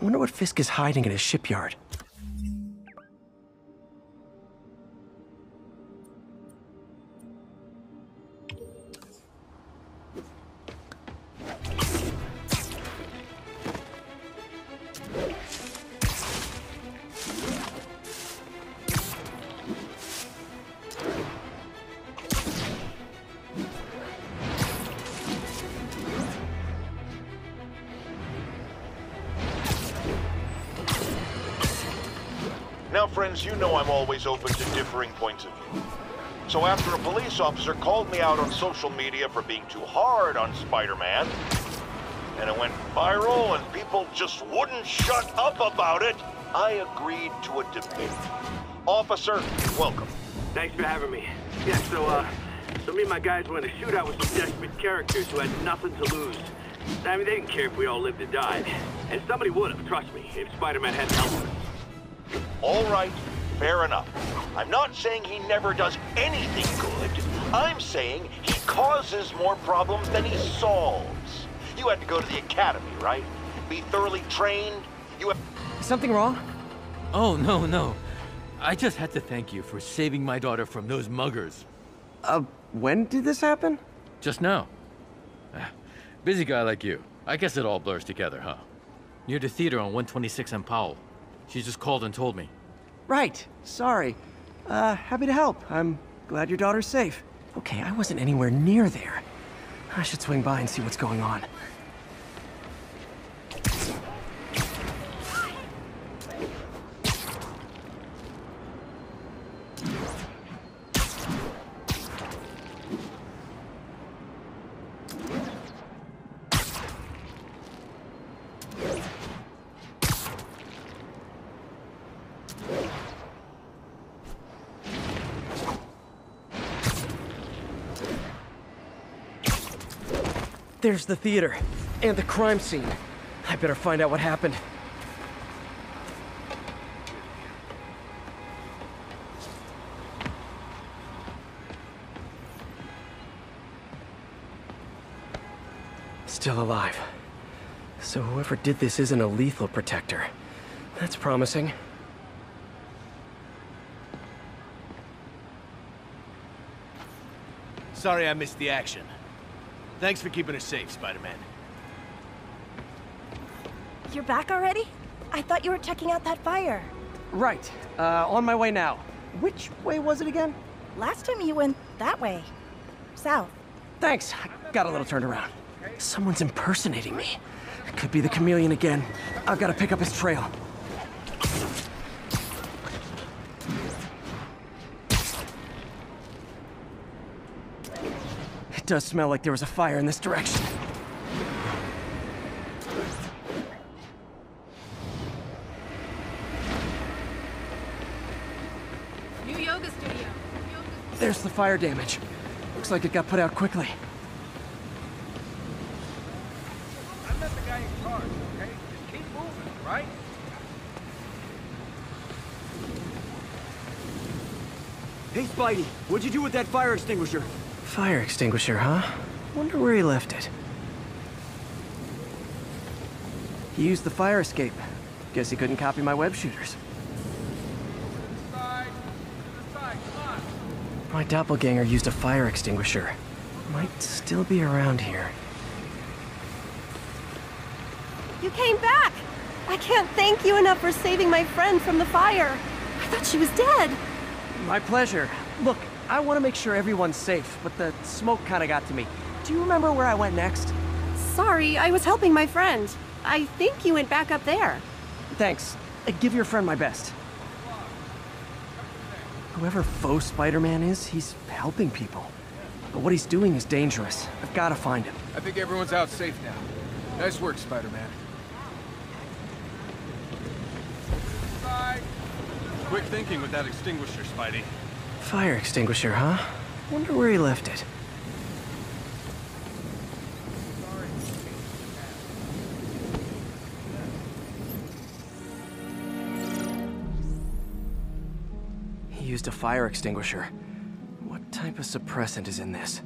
wonder what Fisk is hiding in his shipyard. Now, friends, you know I'm always open to differing points of view. So after a police officer called me out on social media for being too hard on Spider-Man, and it went viral and people just wouldn't shut up about it, I agreed to a debate. Officer, welcome. Thanks for having me. Yeah, so me and my guys were in a shootout with some desperate characters who had nothing to lose. I mean, they didn't care if we all lived or died. And somebody would have, trust me, if Spider-Man hadn't helped us. All right, fair enough. I'm not saying he never does anything good. I'm saying he causes more problems than he solves. You had to go to the academy, right? Be thoroughly trained. You have... Something wrong? Oh, no. I just had to thank you for saving my daughter from those muggers. When did this happen? Just now. Busy guy like you. I guess it all blurs together, huh? Near the theater on 126 and Powell. She just called and told me. Right. Sorry. Happy to help. I'm glad your daughter's safe. Okay, I wasn't anywhere near there. I should swing by and see what's going on. There's the theater, and the crime scene. I better find out what happened. Still alive. So whoever did this isn't a lethal protector. That's promising. Sorry I missed the action. Thanks for keeping us safe, Spider-Man. You're back already? I thought you were checking out that fire. Right. On my way now. Which way was it again? Last time you went that way. South. Thanks. I got a little turned around. Someone's impersonating me. It could be the chameleon again. I've got to pick up his trail. It does smell like there was a fire in this direction. New yoga studio. There's the fire damage. Looks like it got put out quickly. I'm not the guy in charge, okay? Just keep moving, right? Hey, Spidey, what'd you do with that fire extinguisher? Fire extinguisher, huh? Wonder where he left it. He used the fire escape. Guess he couldn't copy my web shooters. Side, come on. My doppelganger used a fire extinguisher. Might still be around here. You came back! I can't thank you enough for saving my friend from the fire. I thought she was dead. My pleasure. Look, I want to make sure everyone's safe, but the smoke kind of got to me. Do you remember where I went next? Sorry, I was helping my friend. I think you went back up there. Thanks. Give your friend my best. Whoever faux Spider-Man is, he's helping people. But what he's doing is dangerous. I've got to find him. I think everyone's out safe now. Nice work, Spider-Man. Side. Quick thinking with that extinguisher, Spidey. Fire extinguisher, huh? Wonder where he left it. He used a fire extinguisher. What type of suppressant is in this?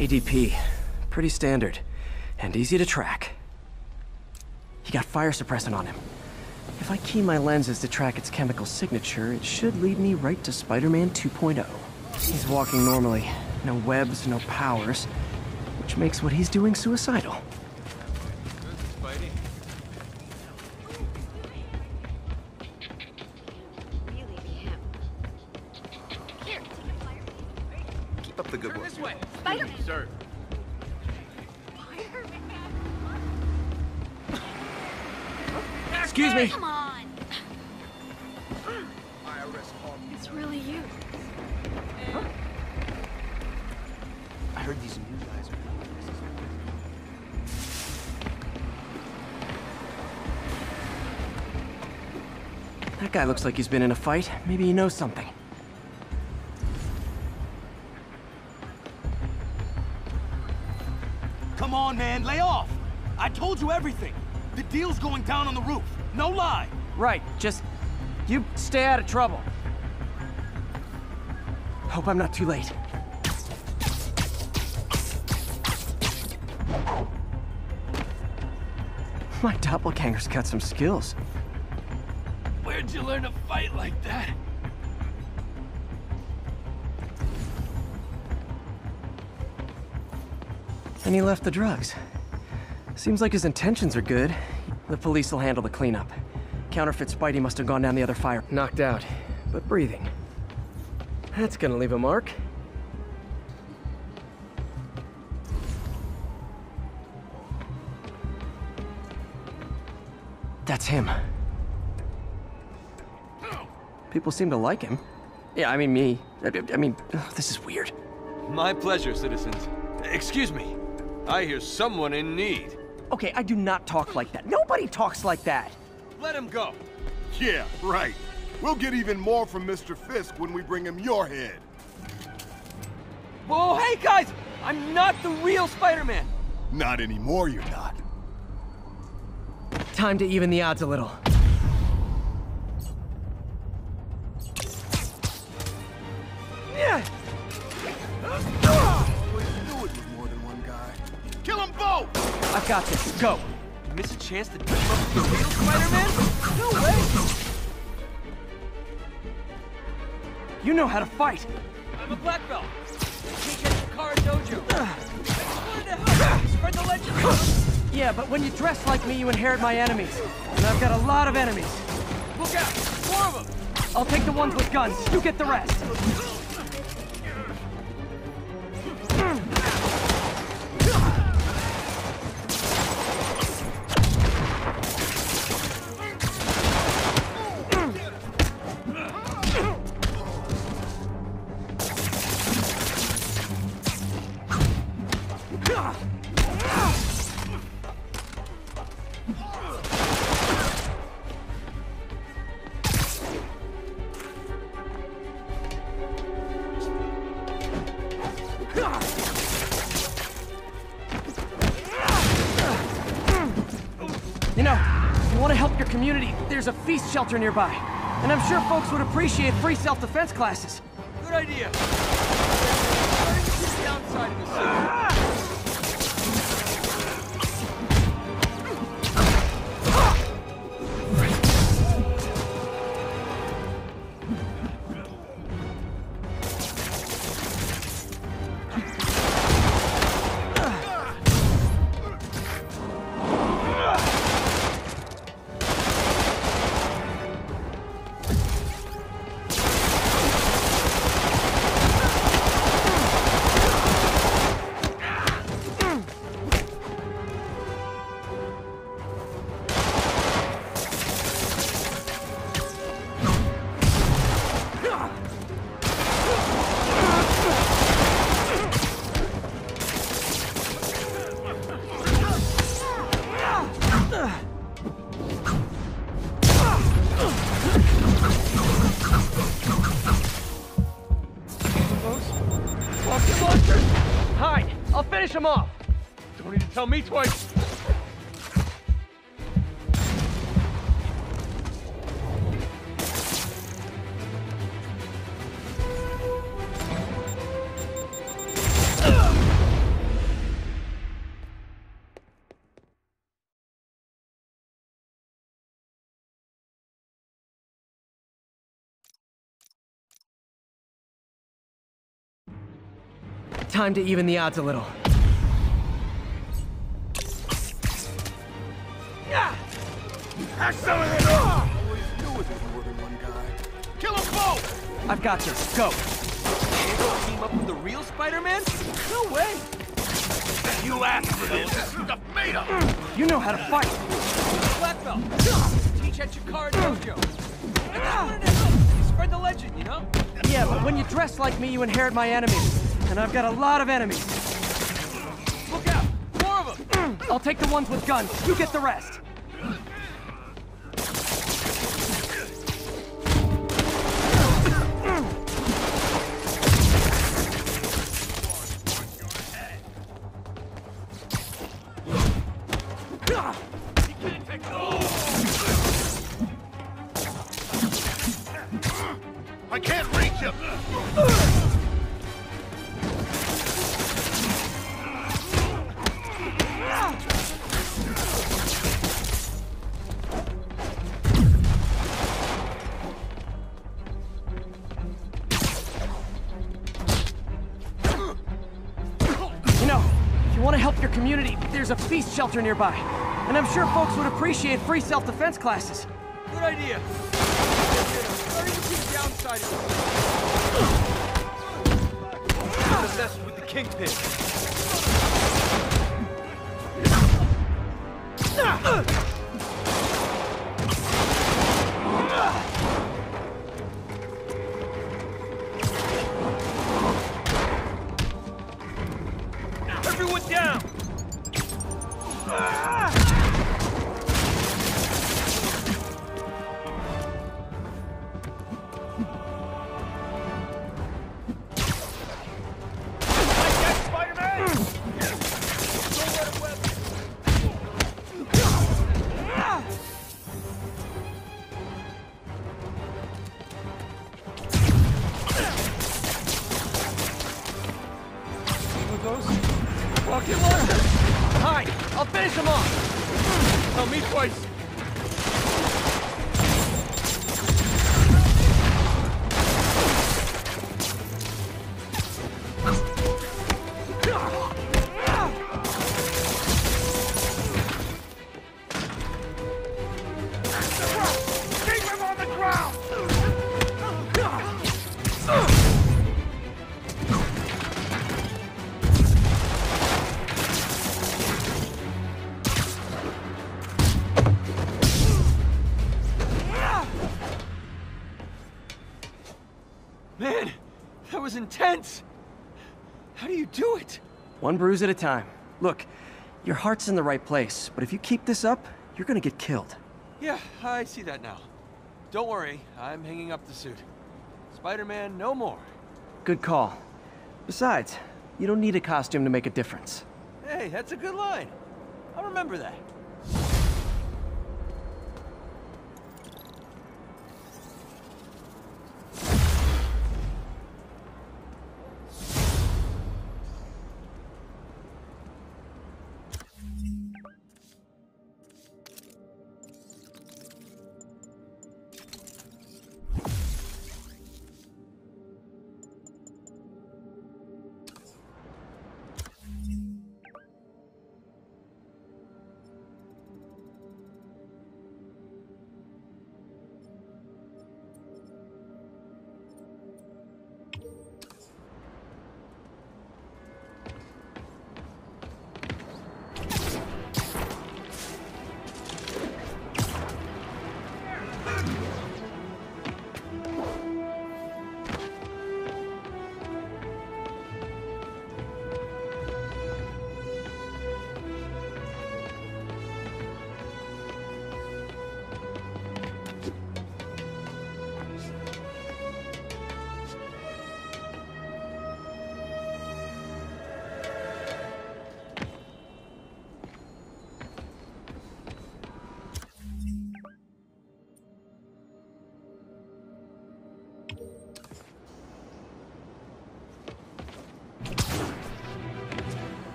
ADP. Pretty standard. And easy to track. He got fire suppressant on him. If I key my lenses to track its chemical signature, it should lead me right to Spider-Man 2.0. He's walking normally. No webs, no powers. Which makes what he's doing suicidal. Keep up the good work. This way. Spider-Man. Sir. Excuse me. Come on. IRS called me. It's really you. I heard these new guys are... That guy looks like he's been in a fight. Maybe he knows something. Come on, man, lay off! I told you everything! The deal's going down on the roof. No lie! Right, just... you stay out of trouble. Hope I'm not too late. My doppelganger's got some skills. Where'd you learn to fight like that? And he left the drugs. Seems like his intentions are good. The police will handle the cleanup. Counterfeit Spidey must have gone down the other fire. Knocked out, but breathing. That's gonna leave a mark. That's him. People seem to like him. Yeah, I mean me. I mean, this is weird. My pleasure, citizens. Excuse me. I hear someone in need. Okay, I do not talk like that. Nobody talks like that. Let him go. Yeah, right. We'll get even more from Mr. Fisk when we bring him your head. Whoa, hey guys! I'm not the real Spider-Man! Not anymore, you're not. Time to even the odds a little. Yeah. Always knew it was more than one guy. Kill them both! I've got this. Go. Miss a chance to team up with the real Spider-Man? No way! You know how to fight. I'm a black belt. Teach at Kara Dojo. I just wanted to help. Spread the legend. Yeah, but when you dress like me, you inherit my enemies. And I've got a lot of enemies. Look out! 4 of them! I'll take the ones with guns. You get the rest. You know, if you want to help your community, there's a feast shelter nearby. And I'm sure folks would appreciate free self-defense classes. Good idea. What is the downside of this city? Hide! I'll finish him off! Don't need to tell me twice. Time to even the odds a little. Have some of it! Always knew it was more than one guy. Kill them both! I've got this. Go. Team up with the real Spider-Man? No way! You asked for this! Stuff made up! You know how to fight. Black Belt. Teach at Chikara Dojo. I just wanted to help. Spread the legend, you know? Yeah, but when you dress like me, you inherit my enemies. And I've got a lot of enemies. Look out! More of them! I'll take the ones with guns. You get the rest. I can't reach him! You know, if you want to help your community, there's a feast shelter nearby. And I'm sure folks would appreciate free self-defense classes. Good idea. Starting to see the downside of Gonna mess with the Kingpin. Everyone down! Rocket launcher! Hi, I'll finish him off! Tell me twice. Keep him on the ground! Man, that was intense. How do you do it? One bruise at a time. Look, your heart's in the right place, but if you keep this up, you're gonna get killed. Yeah, I see that now. Don't worry, I'm hanging up the suit. Spider-Man, no more. Good call. Besides, you don't need a costume to make a difference. Hey, that's a good line. I'll remember that.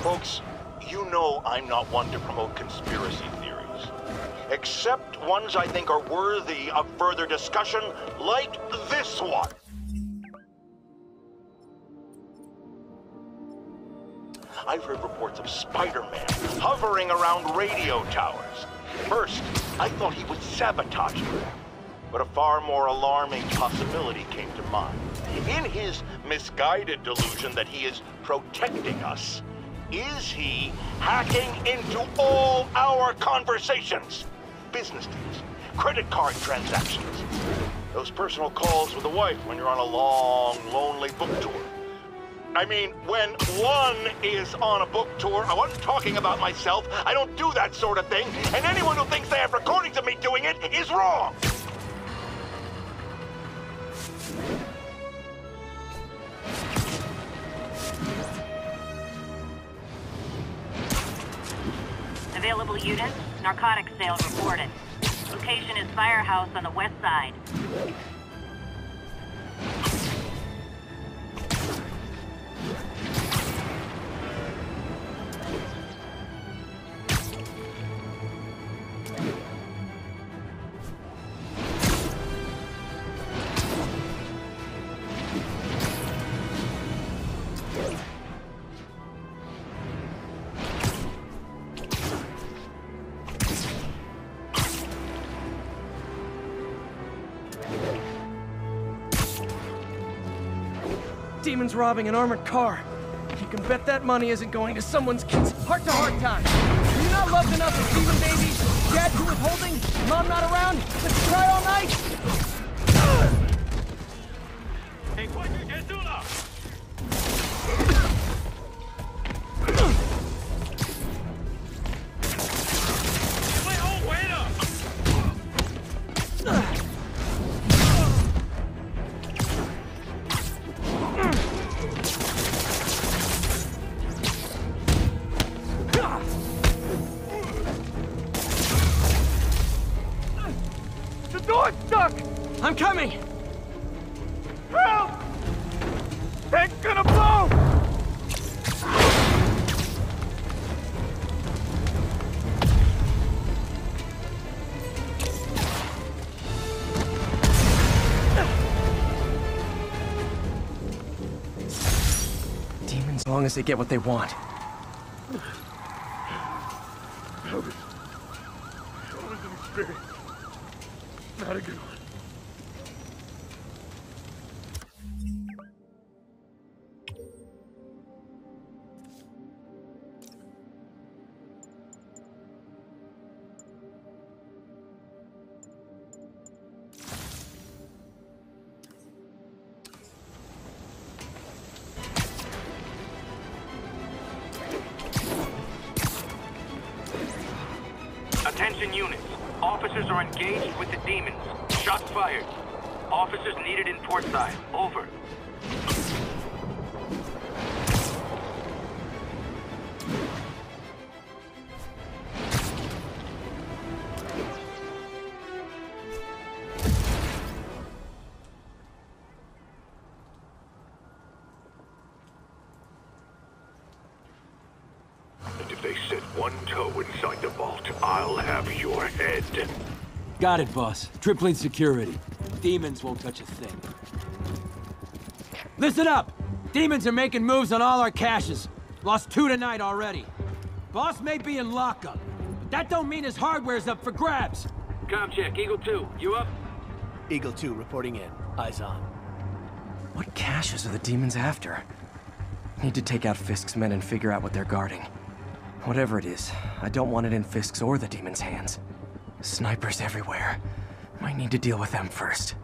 Folks, you know I'm not one to promote conspiracy theories. Except ones I think are worthy of further discussion, like this one. I've heard reports of Spider-Man hovering around radio towers. First, I thought he was sabotaging them. But a far more alarming possibility came to mind. In his misguided delusion that he is protecting us, is he hacking into all our conversations? Business deals, credit card transactions, those personal calls with the wife when you're on a long, lonely book tour. I mean, when one is on a book tour, I wasn't talking about myself. I don't do that sort of thing, and anyone who thinks they have recordings of me doing it is wrong. Available units, narcotics sale reported. Location is Firehouse on the west side. Demon's robbing an armored car. You can bet that money isn't going to someone's kid's heart-to-heart time. Are you not loved enough as Demon babies? Dad too withholding? Mom not around? Let's try all night? I'm coming! Help! It's gonna blow! Demons, as long as they get what they want. That was an experience. Not a good one. Attention units. Officers are engaged with the demons. Shots fired. Officers needed in portside. Over. And if they set one toe inside the vault, I'll have your head. Got it, boss. Tripling security. Demons won't touch a thing. Listen up! Demons are making moves on all our caches. Lost 2 tonight already. Boss may be in lockup, but that don't mean his hardware's up for grabs. Com check, Eagle 2, you up? Eagle 2 reporting in. Eyes on. What caches are the demons after? Need to take out Fisk's men and figure out what they're guarding. Whatever it is, I don't want it in Fisk's or the demons' hands. Snipers everywhere. Might need to deal with them first.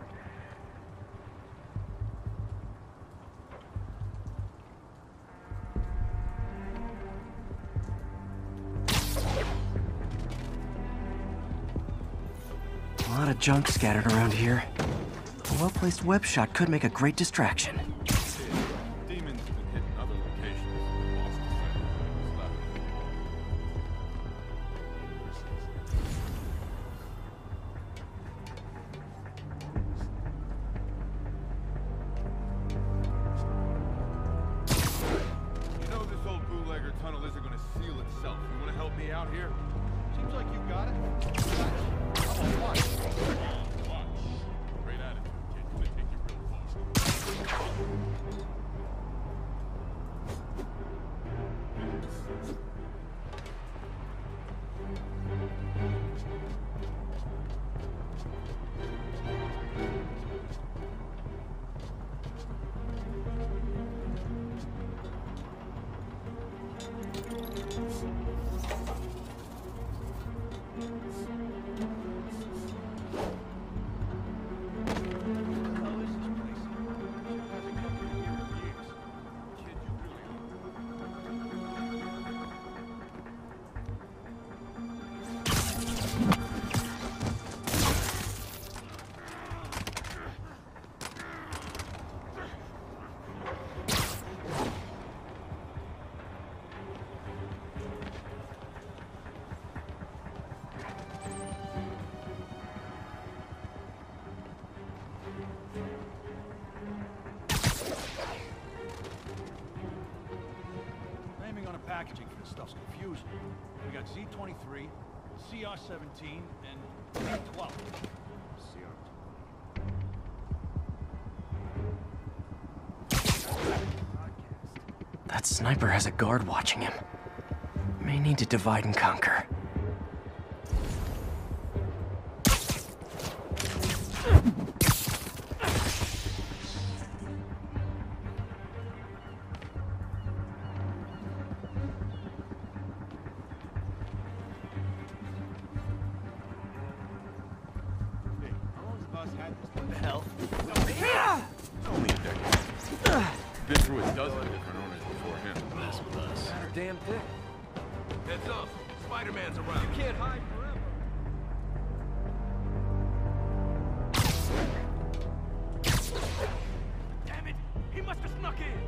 A lot of junk scattered around here. A well-placed web shot could make a great distraction. Demons have been hitting other locations. You know this old bootlegger tunnel isn't gonna seal itself. You wanna help me out here? Seems like you got it. Come on, watch. Watch. Great attitude, kid. Gonna take you real far. Packaging for this stuff's confusing. We got Z23, CR17, and Z12. That sniper has a guard watching him. May need to divide and conquer. What the hell? Only a decade. Been through a dozen different owners before him. Mess with us. Damn thing. Heads up. Spider-Man's around. You can't hide forever. Damn it! He must have snuck in!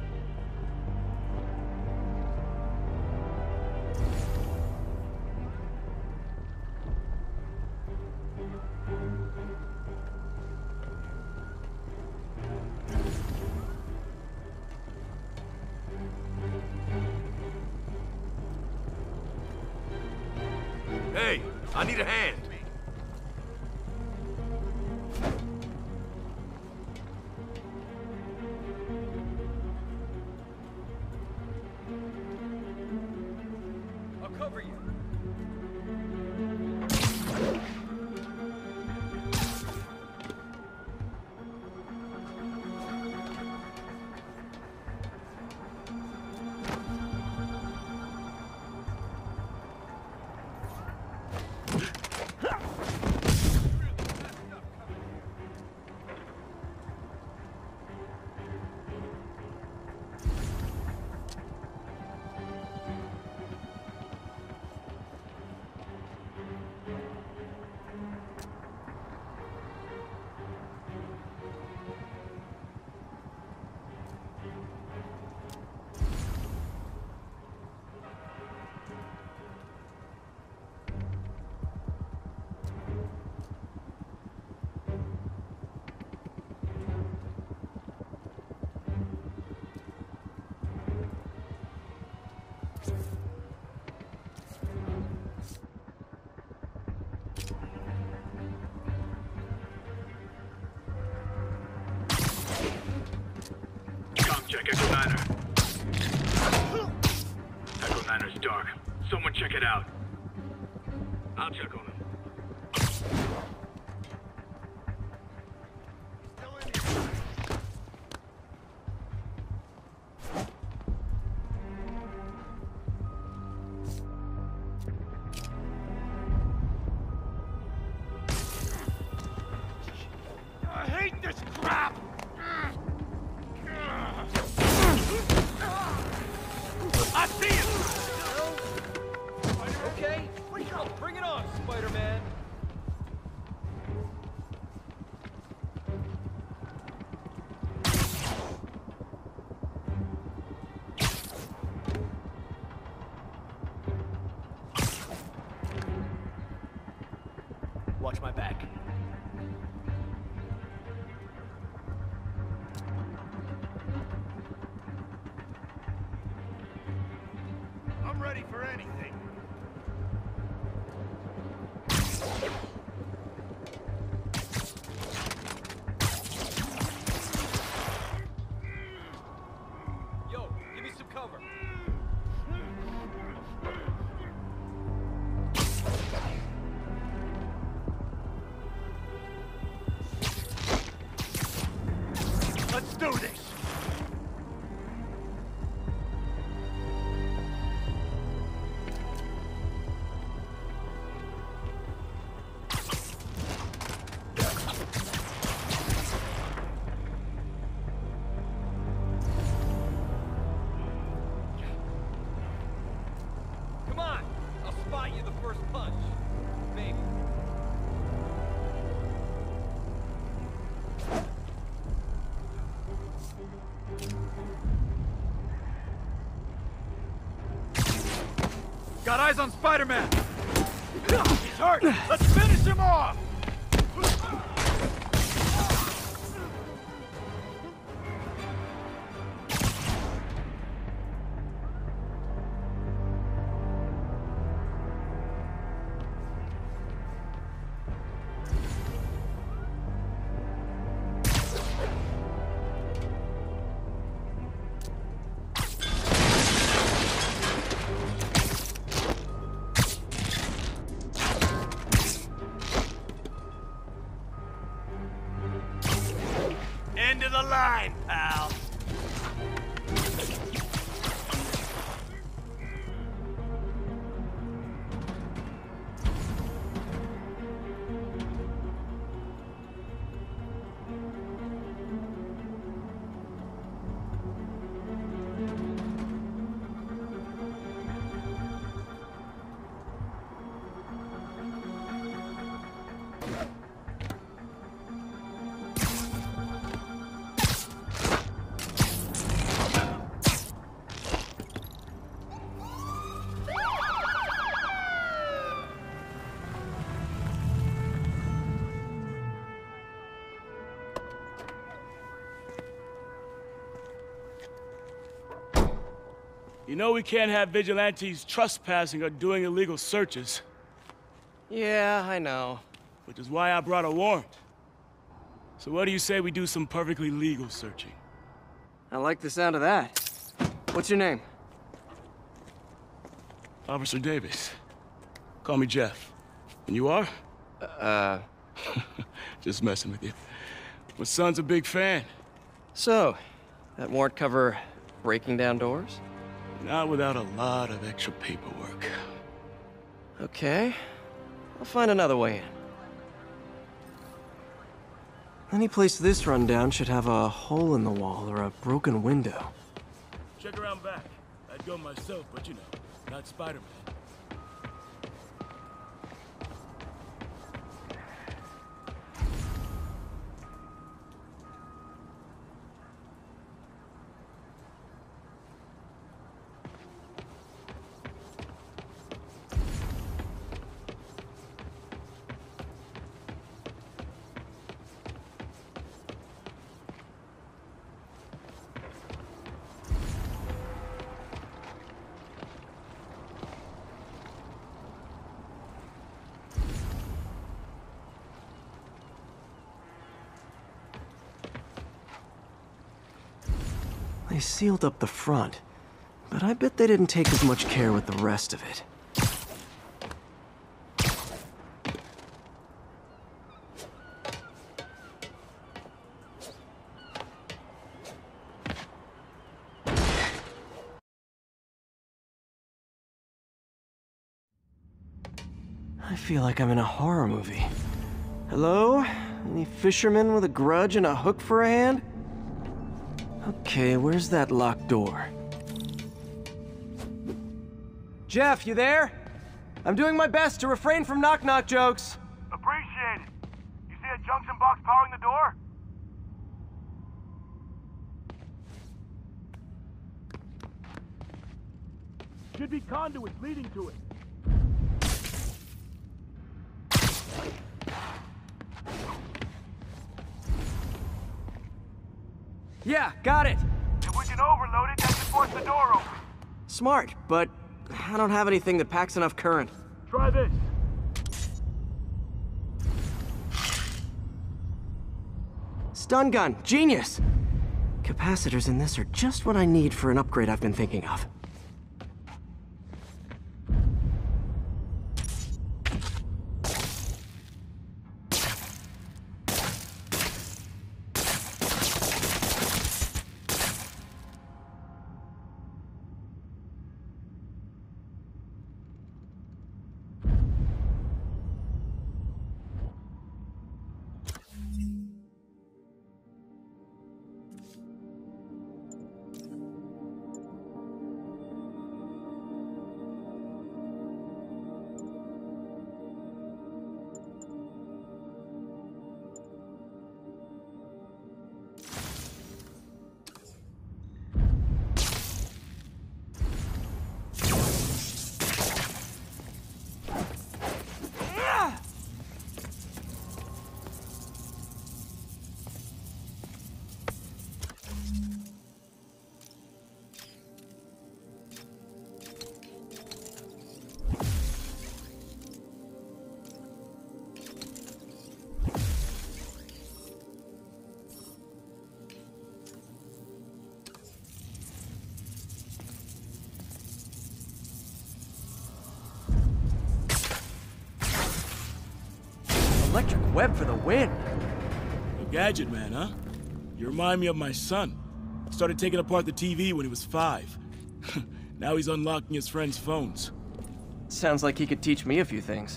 Hey, I need a hand. I'll cover you. Check Echo Manor. Echo Manor's dark. Someone check it out. I'll check on him. I hate this crap! I see him! Okay, bring it on, Spider-Man. ready for anything. Yo, give me some cover. Let's do this! Come on, I'll spot you the first punch. Maybe. Got eyes on Spider-Man! He's hurt! Let's finish him off! End of the line, pal. You know we can't have vigilantes trespassing or doing illegal searches. Yeah, I know. Which is why I brought a warrant. So what do you say we do some perfectly legal searching? I like the sound of that. What's your name? Officer Davis. Call me Jeff. And you are? Just messing with you. My son's a big fan. So, that warrant cover breaking down doors? Not without a lot of extra paperwork. Okay. I'll find another way in. Any place this rundown should have a hole in the wall or a broken window. Check around back. I'd go myself, but you know, not Spider-Man. They sealed up the front, but I bet they didn't take as much care with the rest of it. I feel like I'm in a horror movie. Hello? Any fisherman with a grudge and a hook for a hand? Okay, where's that locked door? Jeff, you there? I'm doing my best to refrain from knock-knock jokes. Appreciate it. You see a junction box powering the door? Should be conduits leading to it. Yeah, got it. If we can overload it, that should force the door open. Smart, but I don't have anything that packs enough current. Try this. Stun gun, genius! Capacitors in this are just what I need for an upgrade I've been thinking of. Electric web for the win. A gadget man, huh? You remind me of my son. Started taking apart the TV when he was 5. Now he's unlocking his friends' phones. Sounds like he could teach me a few things.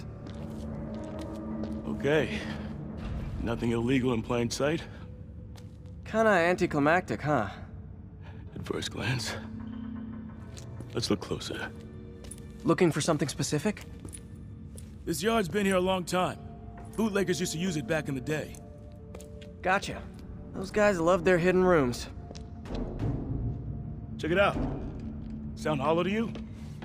Okay. Nothing illegal in plain sight? Kinda anticlimactic, huh? At first glance. Let's look closer. Looking for something specific? This yard's been here a long time. Bootleggers used to use it back in the day. Gotcha. Those guys love their hidden rooms. Check it out. Sound hollow to you?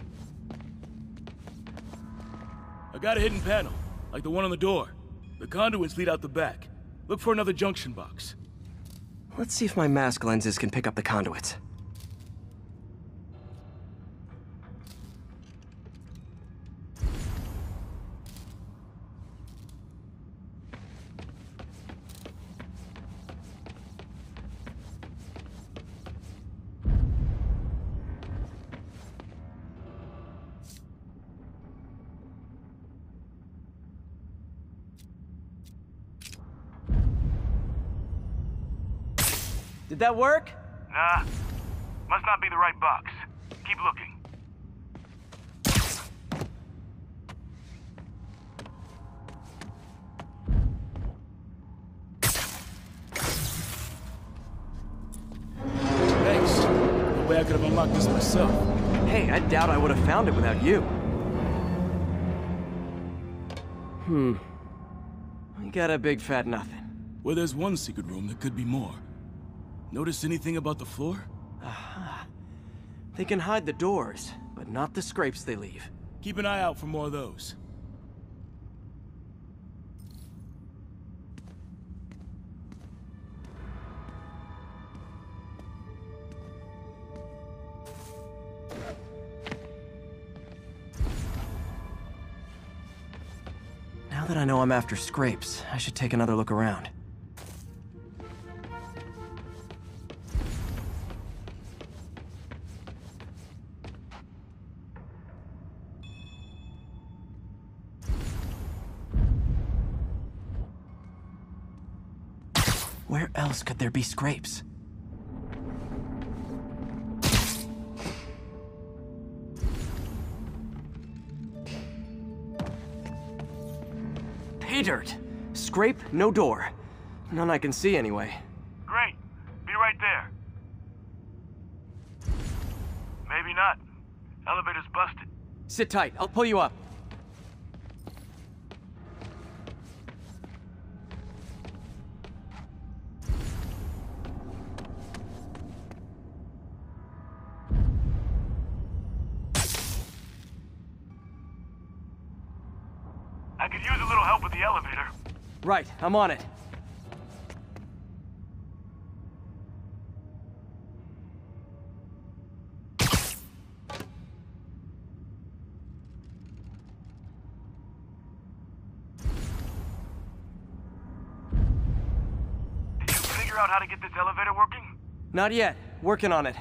I got a hidden panel, like the one on the door. The conduits lead out the back. Look for another junction box. Let's see if my mask lenses can pick up the conduits. Did that work? Nah. Must not be the right box. Keep looking. Thanks. No way I could have unlocked this myself. Hey, I doubt I would have found it without you. We got a big fat nothing. Well, there's one secret room that could be more. Notice anything about the floor? Aha. They can hide the doors, but not the scrapes they leave. Keep an eye out for more of those. Now that I know I'm after scrapes, I should take another look around. Where else could there be scrapes? Pay dirt! Scrape, no door. None I can see anyway. Great. Be right there. Maybe not. Elevator's busted. Sit tight, I'll pull you up. I could use a little help with the elevator. Right, I'm on it. out how to get this elevator working? Not yet. Working on it.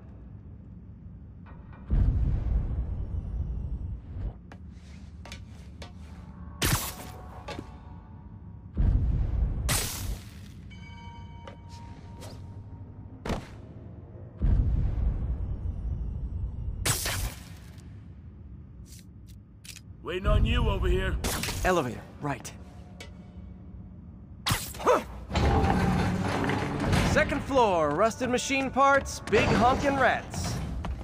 Waiting on you over here. Elevator, right. Second floor, rusted machine parts, big honkin' rats.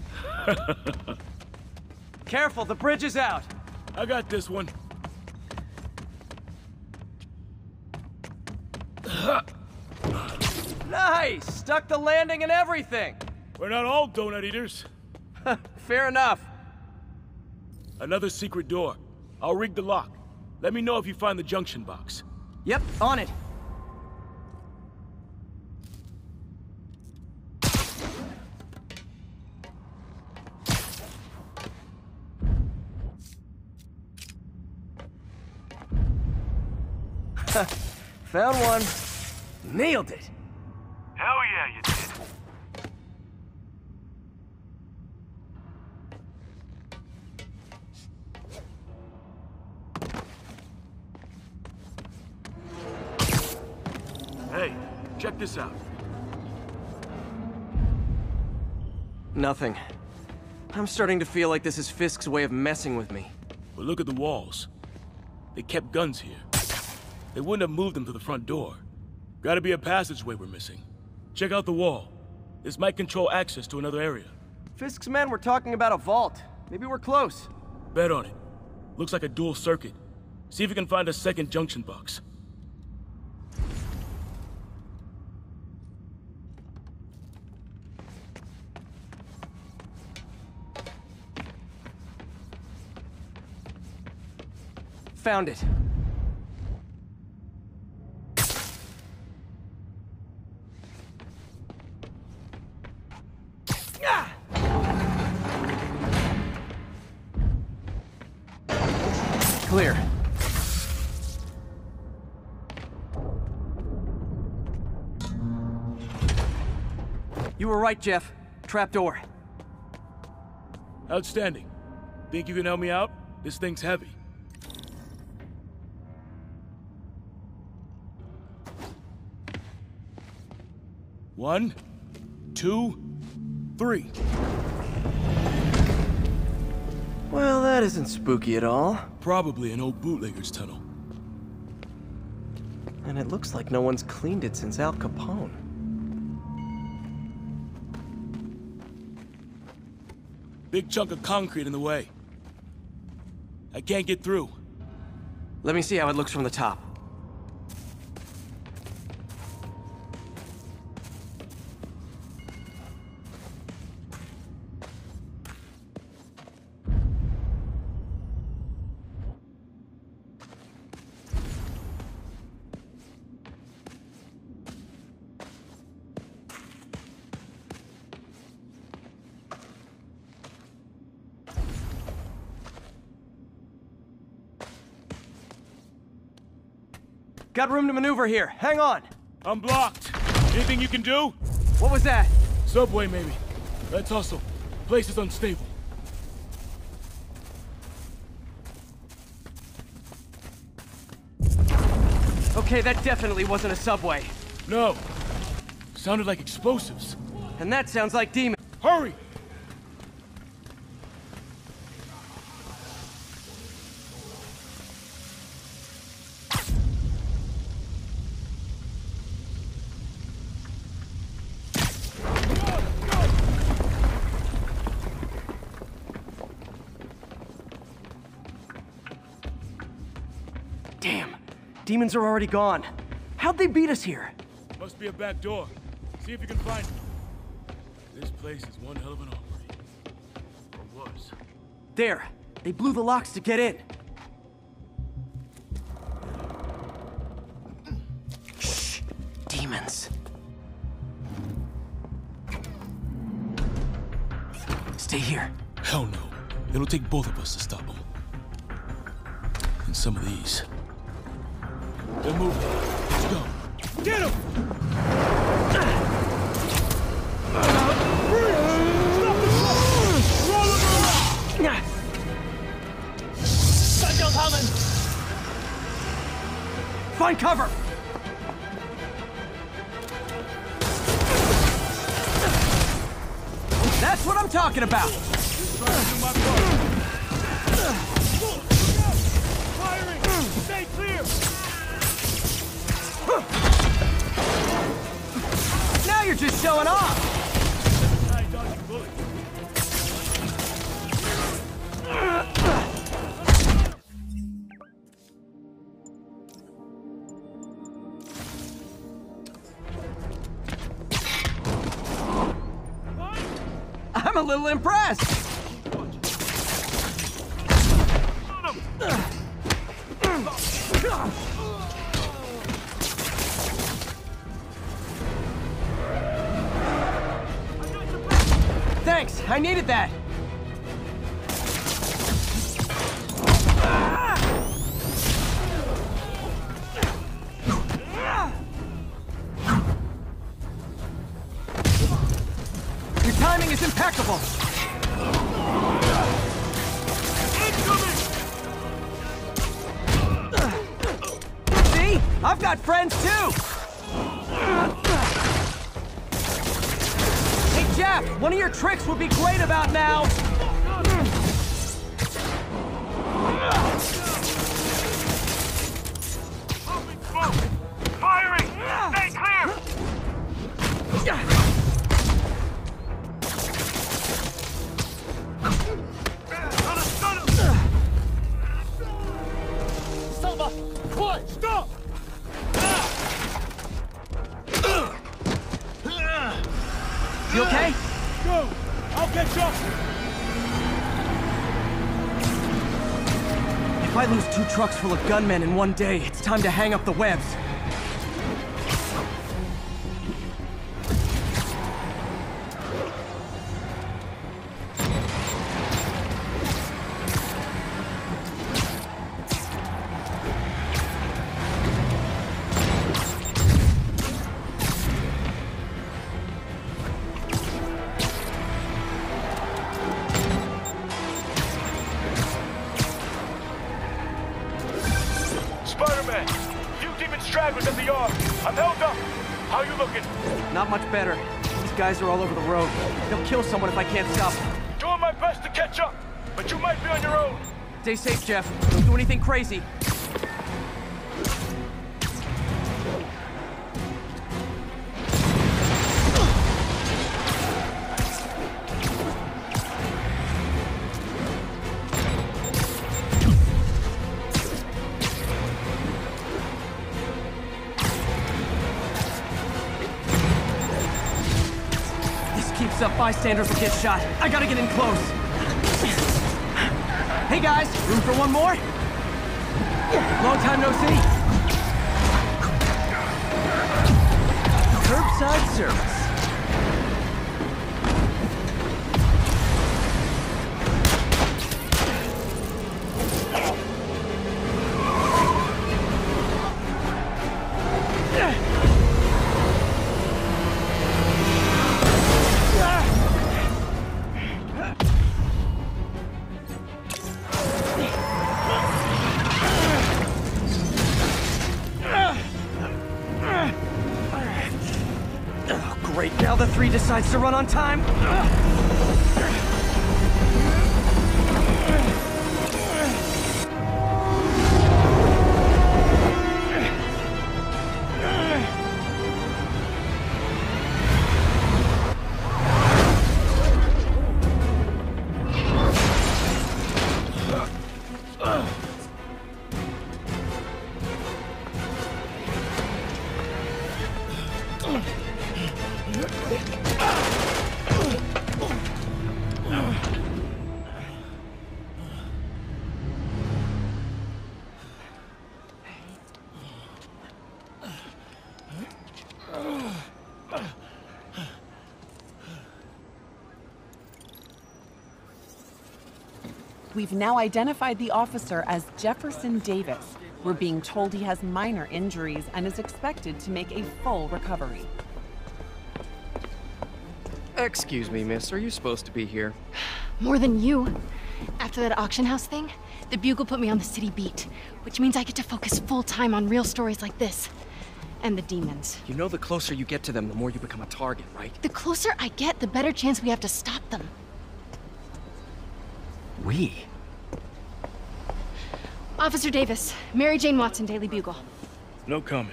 Careful, the bridge is out. I got this one. Nice! Stuck the landing and everything! We're not all donut eaters. Fair enough. Another secret door. I'll rig the lock. Let me know if you find the junction box. Yep, on it. Found one. Nailed it. Hell yeah, you did. Hey, check this out. Nothing. I'm starting to feel like this is Fisk's way of messing with me. But look at the walls. They kept guns here. They wouldn't have moved them to the front door. Gotta be a passageway we're missing. Check out the wall. This might control access to another area. Fisk's men were talking about a vault. Maybe we're close. Bet on it. Looks like a dual circuit. See if you can find a second junction box. Found it. Clear. You were right, Jeff. Trapdoor. Outstanding. Think you can help me out? This thing's heavy. One, two, three. Well, that isn't spooky at all. Probably an old bootlegger's tunnel. And it looks like no one's cleaned it since Al Capone. Big chunk of concrete in the way. I can't get through. Let me see how it looks from the top. Got room to maneuver here. Hang on. I'm blocked. Anything you can do? What was that? Subway, maybe. Let's hustle. Place is unstable. Okay, that definitely wasn't a subway. No. Sounded like explosives. And that sounds like demons. Hurry! Damn. Demons are already gone. How'd they beat us here? Must be a back door. See if you can find it. This place is one hell of an armory. Or was. There. They blew the locks to get in. Shh. Demons. Stay here. Hell no. It'll take both of us to stop them. And some of these. They're moving. Let's go. Get him! Find cover! That's what I'm talking about! Firing! Stay clear! Now you're just showing off! I'm a little impressed! Thanks, I needed that! Your timing is impeccable! See? I've got friends too! Hey Jeff, one of your tricks would be great about now! Firing! Stay clear! Selma! Quiet! Stop! You okay? Go! I'll get you! If I lose 2 trucks full of gunmen in one day, it's time to hang up the webs. Spider-Man! Few demon stragglers at the yard. I'm held up. How you looking? Not much better. These guys are all over the road. They'll kill someone if I can't stop them. Doing my best to catch up, but you might be on your own. Stay safe, Jeff. Don't do anything crazy. Keeps up, bystanders will get shot. I gotta get in close. Hey guys, room for one more? Long time no see. Curbside service. Great, now the 3 decides to run on time. We've now identified the officer as Jefferson Davis. We're being told he has minor injuries and is expected to make a full recovery. Excuse me, miss. Are you supposed to be here? More than you. After that auction house thing, the Bugle put me on the city beat, which means I get to focus full time on real stories like this. And the demons. You know the closer you get to them, the more you become a target, right? The closer I get, the better chance we have to stop them. We? Officer Davis, Mary Jane Watson, Daily Bugle. No comment.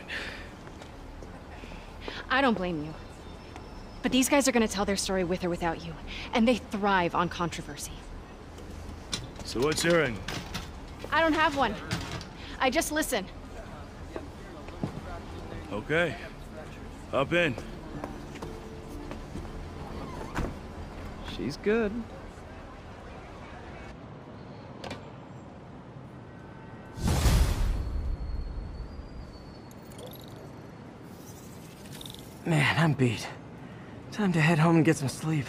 I don't blame you. But these guys are gonna tell their story with or without you, and they thrive on controversy. So what's your angle? I don't have one. I just listen. Okay. Hop in. She's good. Man, I'm beat. Time to head home and get some sleep.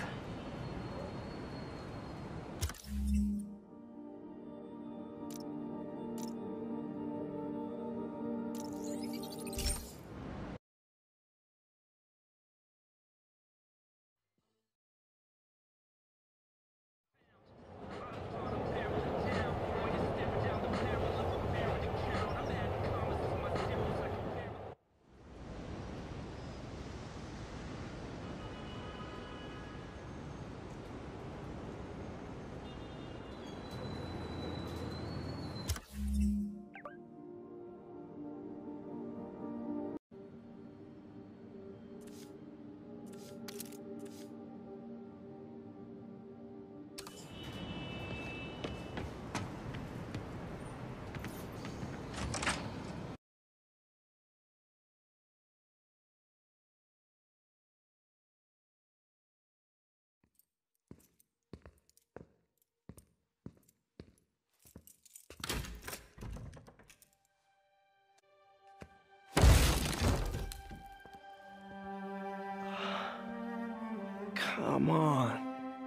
Come on.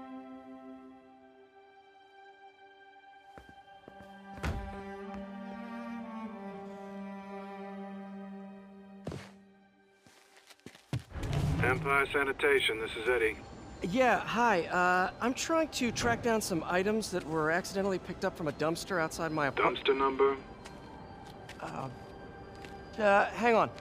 Empire Sanitation, this is Eddie. Yeah, hi. I'm trying to track down some items that were accidentally picked up from a dumpster outside my apartment. Dumpster number? Hang on.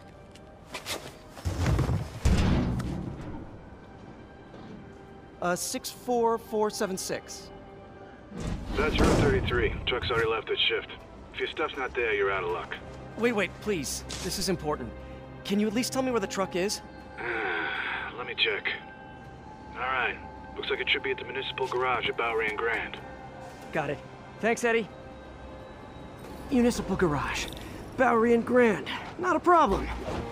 Uh, 64476. That's room 33. Truck's already left its shift. If your stuff's not there, you're out of luck. Wait, please. This is important. Can you at least tell me where the truck is? Let me check. Alright. Looks like it should be at the municipal garage at Bowery and Grand. Got it. Thanks, Eddie. Municipal garage. Bowery and Grand. Not a problem.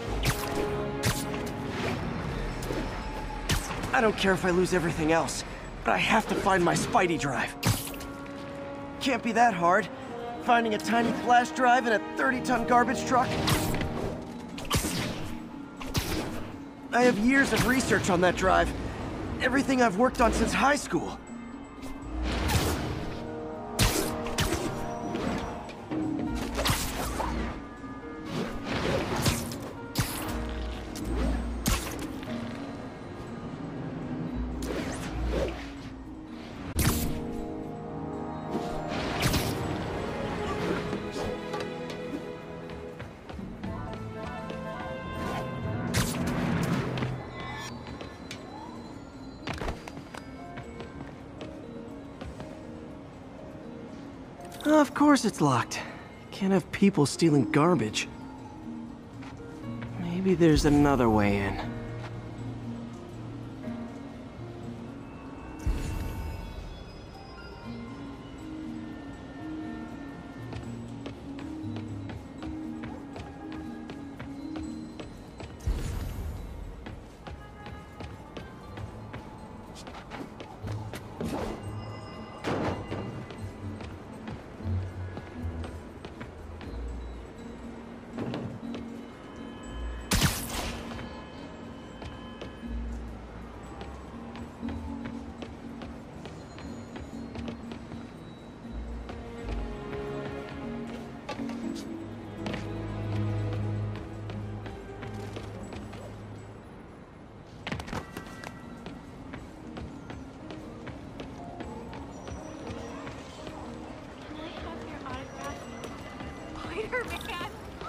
I don't care if I lose everything else, but I have to find my Spidey drive. Can't be that hard. Finding a tiny flash drive in a 30-ton garbage truck. I have years of research on that drive. Everything I've worked on since high school. Of course it's locked. Can't have people stealing garbage. Maybe there's another way in. Spider-Man!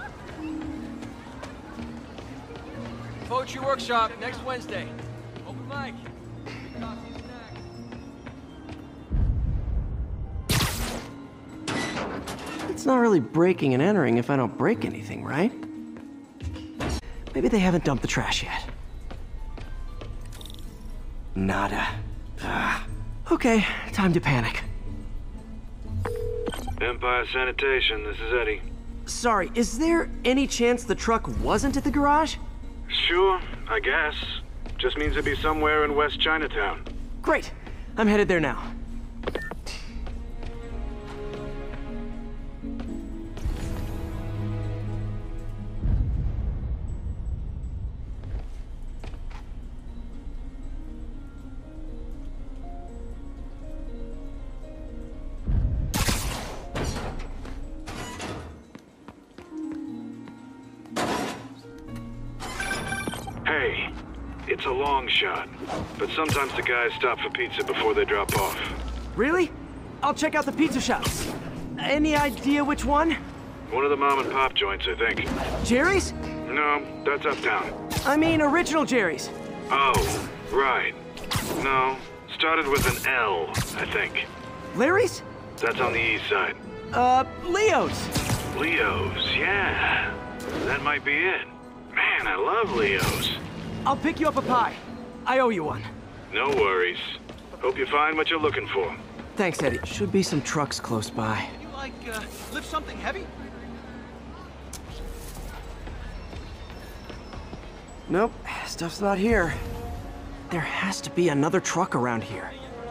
Poetry workshop next Wednesday. Open mic. It's not really breaking and entering if I don't break anything, right? Maybe they haven't dumped the trash yet. Nada. Okay, time to panic. Empire Sanitation, this is Eddie. Sorry, is there any chance the truck wasn't at the garage? Sure, I guess. Just means it'd be somewhere in West Chinatown. Great. I'm headed there now. Hey, it's a long shot, but sometimes the guys stop for pizza before they drop off. Really? I'll check out the pizza shops. Any idea which one? One of the mom and pop joints, I think. Jerry's? No, that's uptown. I mean original Jerry's. Oh, right. No, started with an L, I think. Larry's? That's on the east side. Leo's. Leo's, yeah. That might be it. Man, I love Leo's. I'll pick you up a pie. I owe you one. No worries. Hope you find what you're looking for. Thanks, Eddie. Should be some trucks close by. You like, lift something heavy? Nope, stuff's not here. There has to be another truck around here.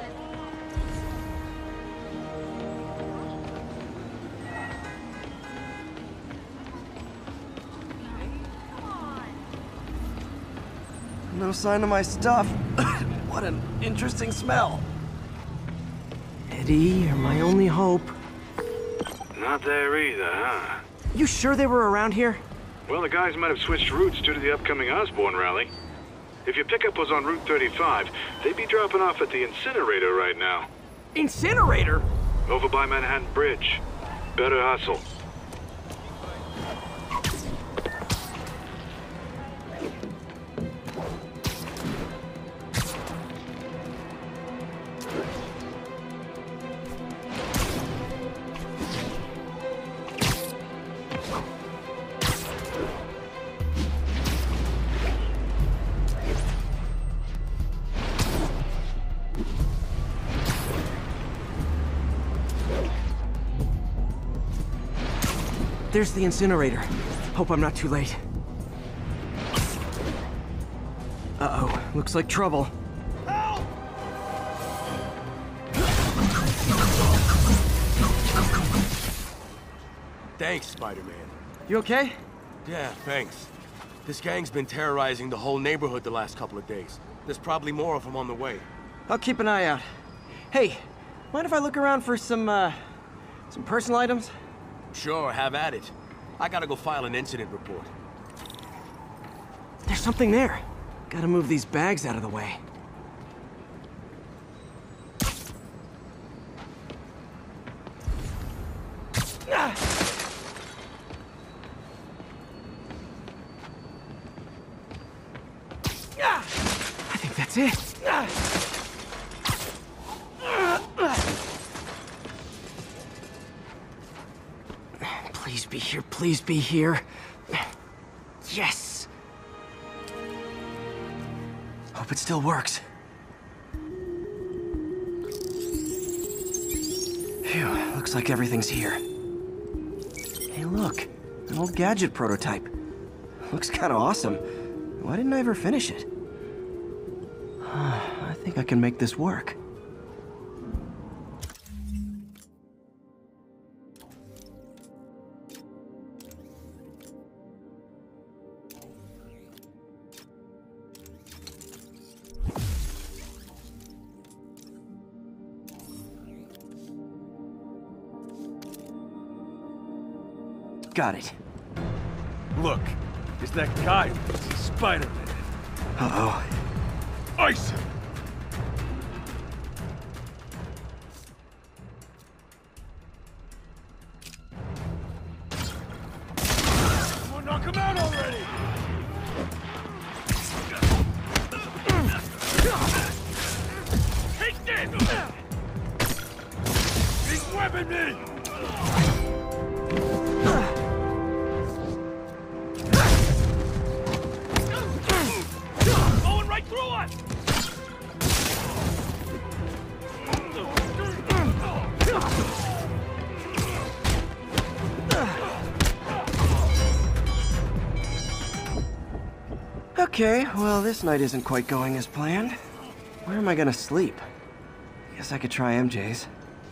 No sign of my stuff. What an interesting smell. Eddie, you're my only hope. Not there either, huh? You sure they were around here? Well, the guys might have switched routes due to the upcoming Osborn rally. If your pickup was on Route 35, they'd be dropping off at the incinerator right now. Incinerator? Over by Manhattan Bridge. Better hustle. There's the incinerator. Hope I'm not too late. Uh-oh, looks like trouble. Thanks, Spider-Man. You okay? Yeah, thanks. This gang's been terrorizing the whole neighborhood the last couple of days. There's probably more of them on the way. I'll keep an eye out. Hey, mind if I look around for some personal items? Sure, have at it. I gotta go file an incident report. There's something there. Gotta move these bags out of the way. I think that's it. Please be here, please be here. Yes! Hope it still works. Phew, looks like everything's here. Hey look, an old gadget prototype. Looks kinda awesome. Why didn't I ever finish it? I think I can make this work. Got it. Look, it's that guy, Spider-Man. Uh-oh. Ice him! Knock him out already! Take this! He's webbing me! Going right through us! Okay, well, this night isn't quite going as planned. Where am I gonna sleep? Guess I could try MJ's.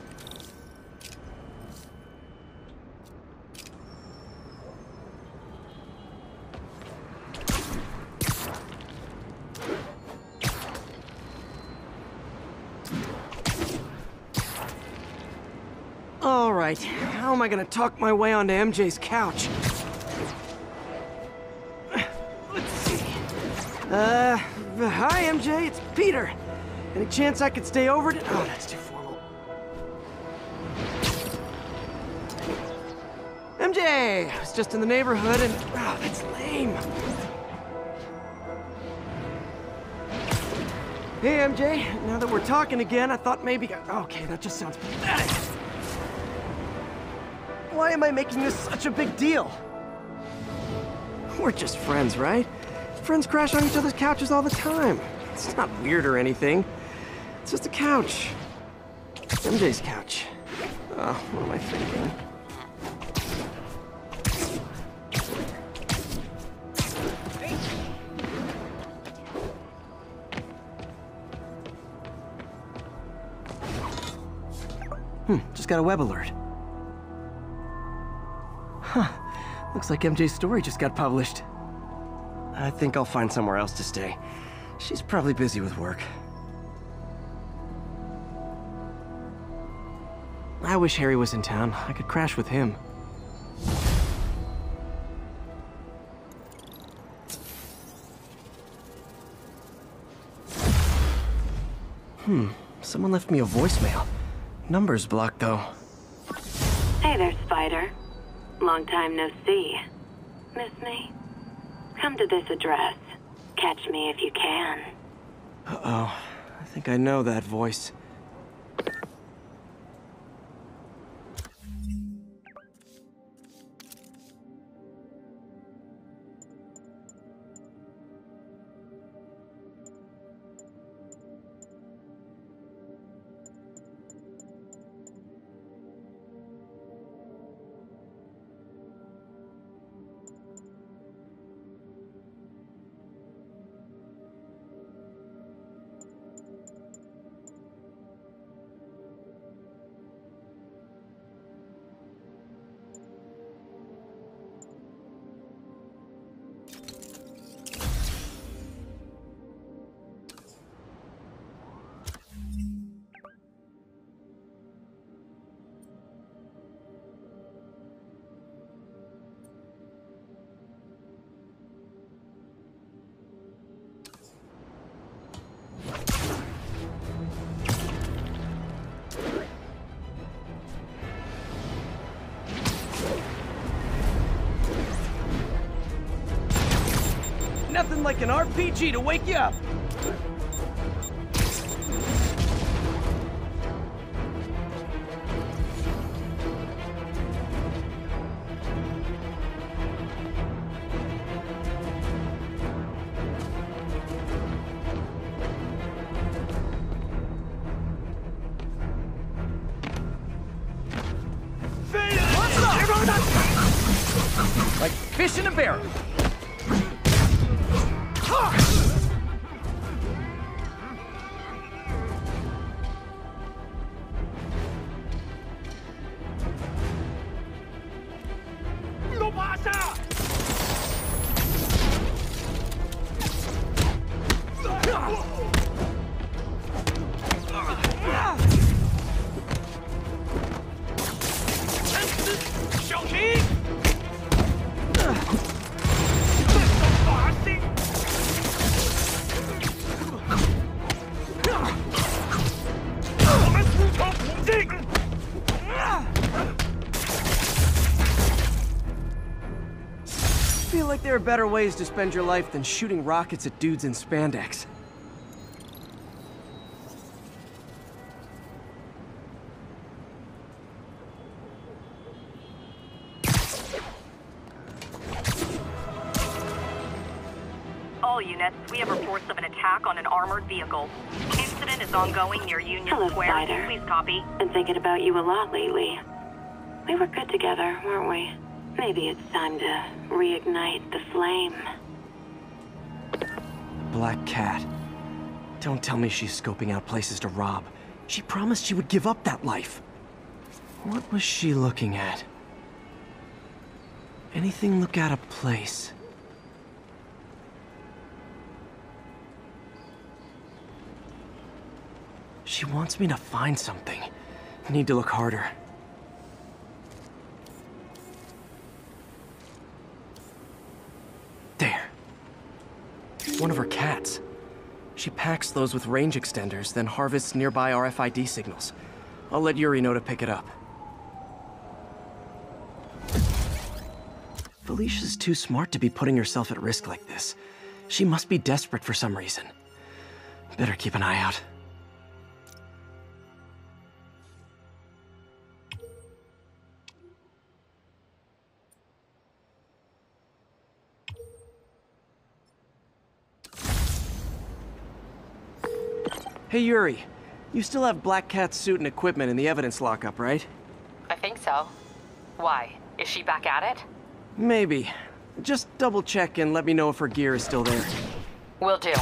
All right, how am I gonna talk my way onto MJ's couch? Hi, MJ, it's Peter. Any chance I could stay over to... Oh, that's too formal. MJ! I was just in the neighborhood and... Oh, that's lame. Hey, MJ, now that we're talking again, I thought maybe... Okay, that just sounds pathetic. Why am I making this such a big deal? We're just friends, right? Friends crash on each other's couches all the time. It's not weird or anything. It's just a couch. MJ's couch. Oh, what am I thinking? Just got a web alert. Huh. Looks like MJ's story just got published. I think I'll find somewhere else to stay. She's probably busy with work. I wish Harry was in town. I could crash with him. Someone left me a voicemail. Number's blocked, though. Hey there, Spider. Long time no see. Miss me? Come to this address. Catch me if you can. Uh-oh. I think I know that voice. Nothing like an RPG to wake you up. Like fish in a barrel. like there are better ways to spend your life than shooting rockets at dudes in spandex. All units, we have reports of an attack on an armored vehicle. Incident is ongoing near Union Hello, Square. Spider. Please copy. Been thinking about you a lot lately. We were good together, weren't we? Maybe it's time to reignite the flame. Black Cat. Don't tell me she's scoping out places to rob. She promised she would give up that life. What was she looking at? Anything look out of place? She wants me to find something. I need to look harder. There. One of her cats. She packs those with range extenders, then harvests nearby RFID signals. I'll let Yuri know to pick it up. Felicia's too smart to be putting herself at risk like this. She must be desperate for some reason. Better keep an eye out. Hey, Yuri. You still have Black Cat's suit and equipment in the evidence lockup, right? I think so. Why? Is she back at it? Maybe. Just double check and let me know if her gear is still there. Will do.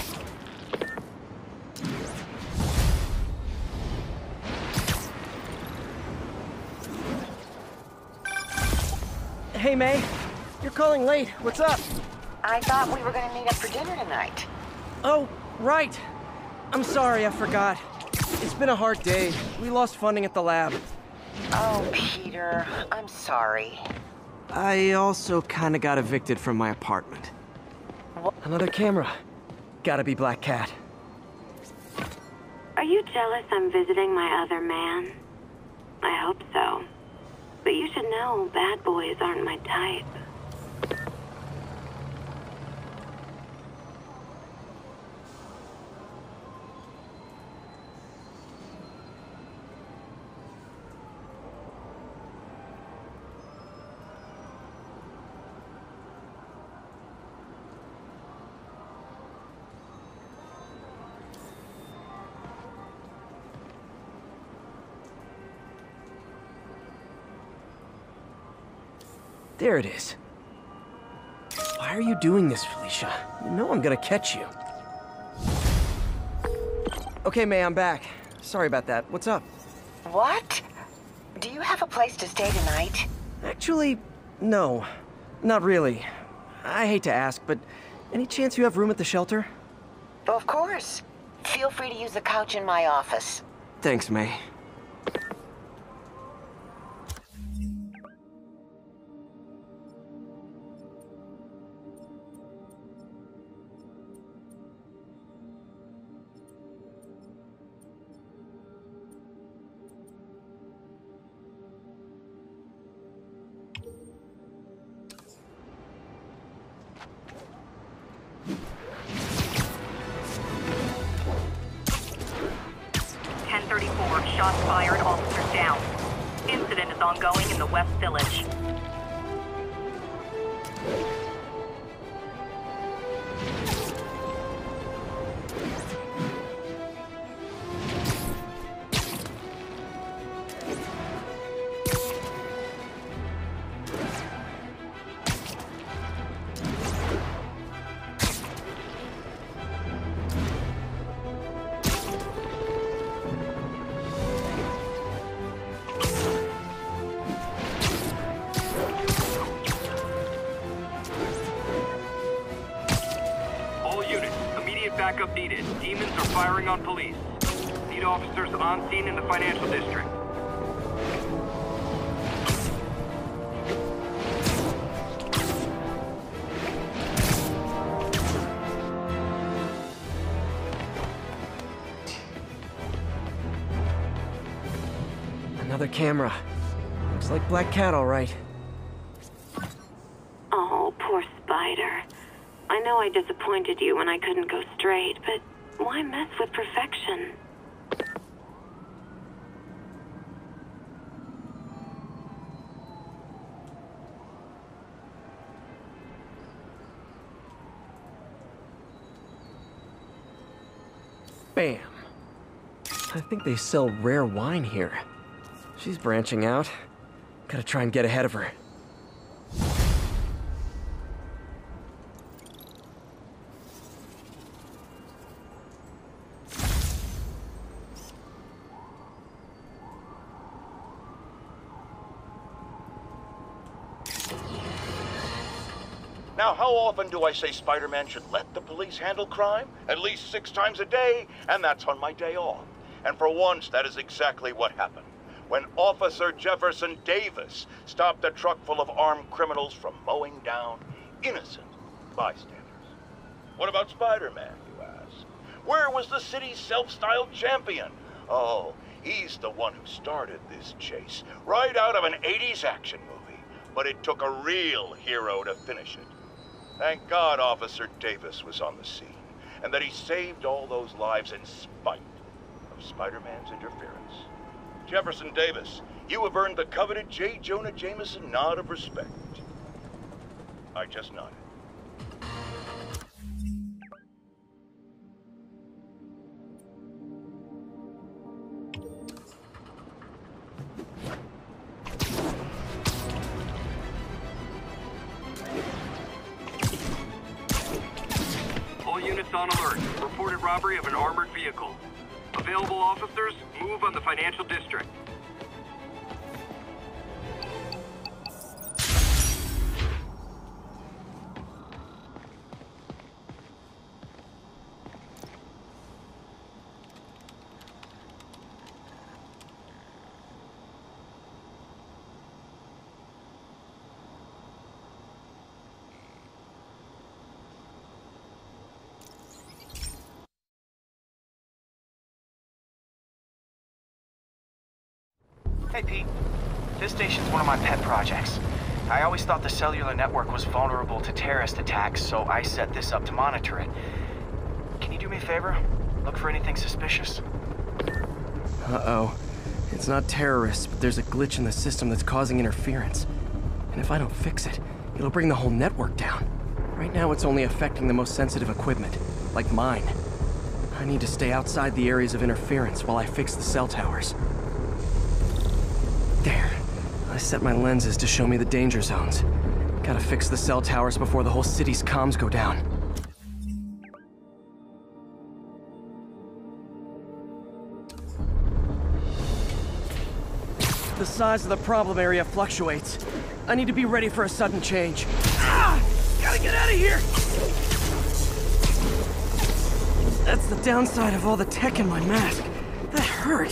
Hey, May. You're calling late. What's up? I thought we were gonna meet up for dinner tonight. Oh, right. I'm sorry, I forgot. It's been a hard day. We lost funding at the lab. Oh, Peter, I'm sorry. I also kinda got evicted from my apartment. What? Another camera. Gotta be Black Cat. Are you jealous I'm visiting my other man? I hope so. But you should know, bad boys aren't my type. There it is. Why are you doing this, Felicia? You know I'm gonna catch you. Okay, May, I'm back. Sorry about that. What's up? What? Do you have a place to stay tonight? Actually, no. Not really. I hate to ask, but any chance you have room at the shelter? Of course. Feel free to use the couch in my office. Thanks, May. Shots fired, officers down. Incident is ongoing in the West Village. Backup needed. Demons are firing on police. Need officers on scene in the financial district. Another camera. Looks like Black Cat, all right. Oh, poor Spider. I know I disappointed you when I couldn't go straight, but why mess with perfection? Bam. I think they sell rare wine here. She's branching out. Gotta try and get ahead of her. Now, how often do I say Spider-Man should let the police handle crime? At least 6 times a day, and that's on my day off. And for once, that is exactly what happened. When Officer Jefferson Davis stopped a truck full of armed criminals from mowing down innocent bystanders. What about Spider-Man, you ask? Where was the city's self-styled champion? Oh, he's the one who started this chase, right out of an 80s action movie. But it took a real hero to finish it. Thank God Officer Davis was on the scene, and that he saved all those lives in spite of Spider-Man's interference. Jefferson Davis, you have earned the coveted J. Jonah Jameson nod of respect. I just nodded. Units on alert. Reported robbery of an armored vehicle. Available officers, move on the financial district. Hey, Pete. This station's one of my pet projects. I always thought the cellular network was vulnerable to terrorist attacks, so I set this up to monitor it. Can you do me a favor? Look for anything suspicious? Uh-oh. It's not terrorists, but there's a glitch in the system that's causing interference. And if I don't fix it, it'll bring the whole network down. Right now, it's only affecting the most sensitive equipment, like mine. I need to stay outside the areas of interference while I fix the cell towers. There. I set my lenses to show me the danger zones. Gotta fix the cell towers before the whole city's comms go down. The size of the problem area fluctuates. I need to be ready for a sudden change. Ah! Gotta get out of here! That's the downside of all the tech in my mask. That hurt.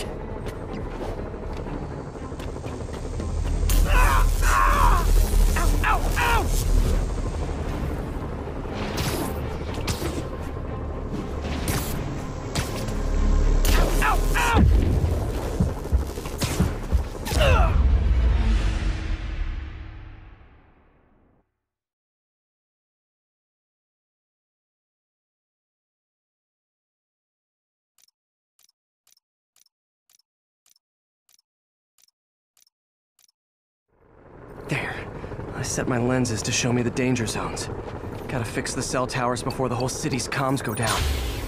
There. I set my lenses to show me the danger zones. Gotta fix the cell towers before the whole city's comms go down.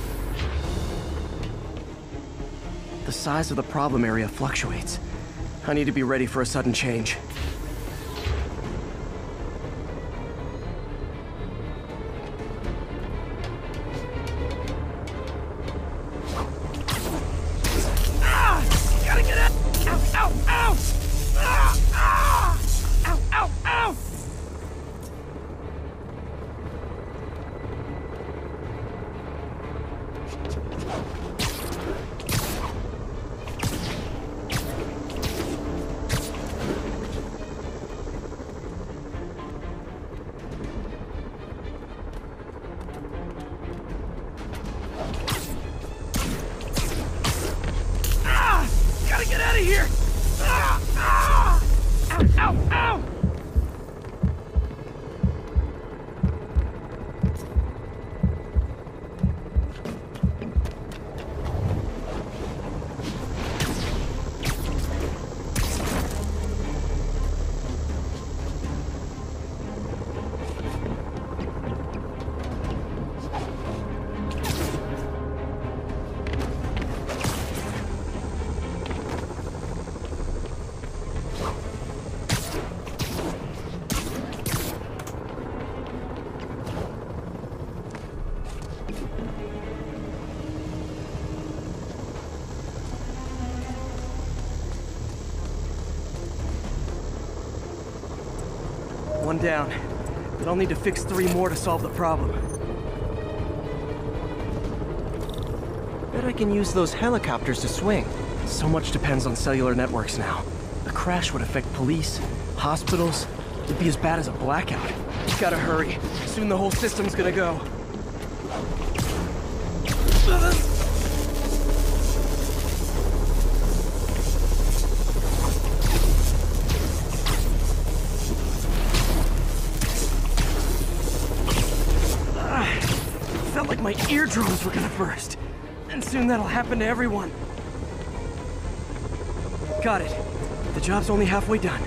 The size of the problem area fluctuates. I need to be ready for a sudden change. Gotta get out! Ow! Ow! Ow! Ow! Ow! Ow! one down. But I'll need to fix 3 more to solve the problem. Bet I can use those helicopters to swing. So much depends on cellular networks now. A crash would affect police, hospitals. It'd be as bad as a blackout. Gotta hurry. Soon the whole system's gonna go. Felt like my eardrums were gonna burst. And soon that'll happen to everyone. Got it. The job's only halfway done.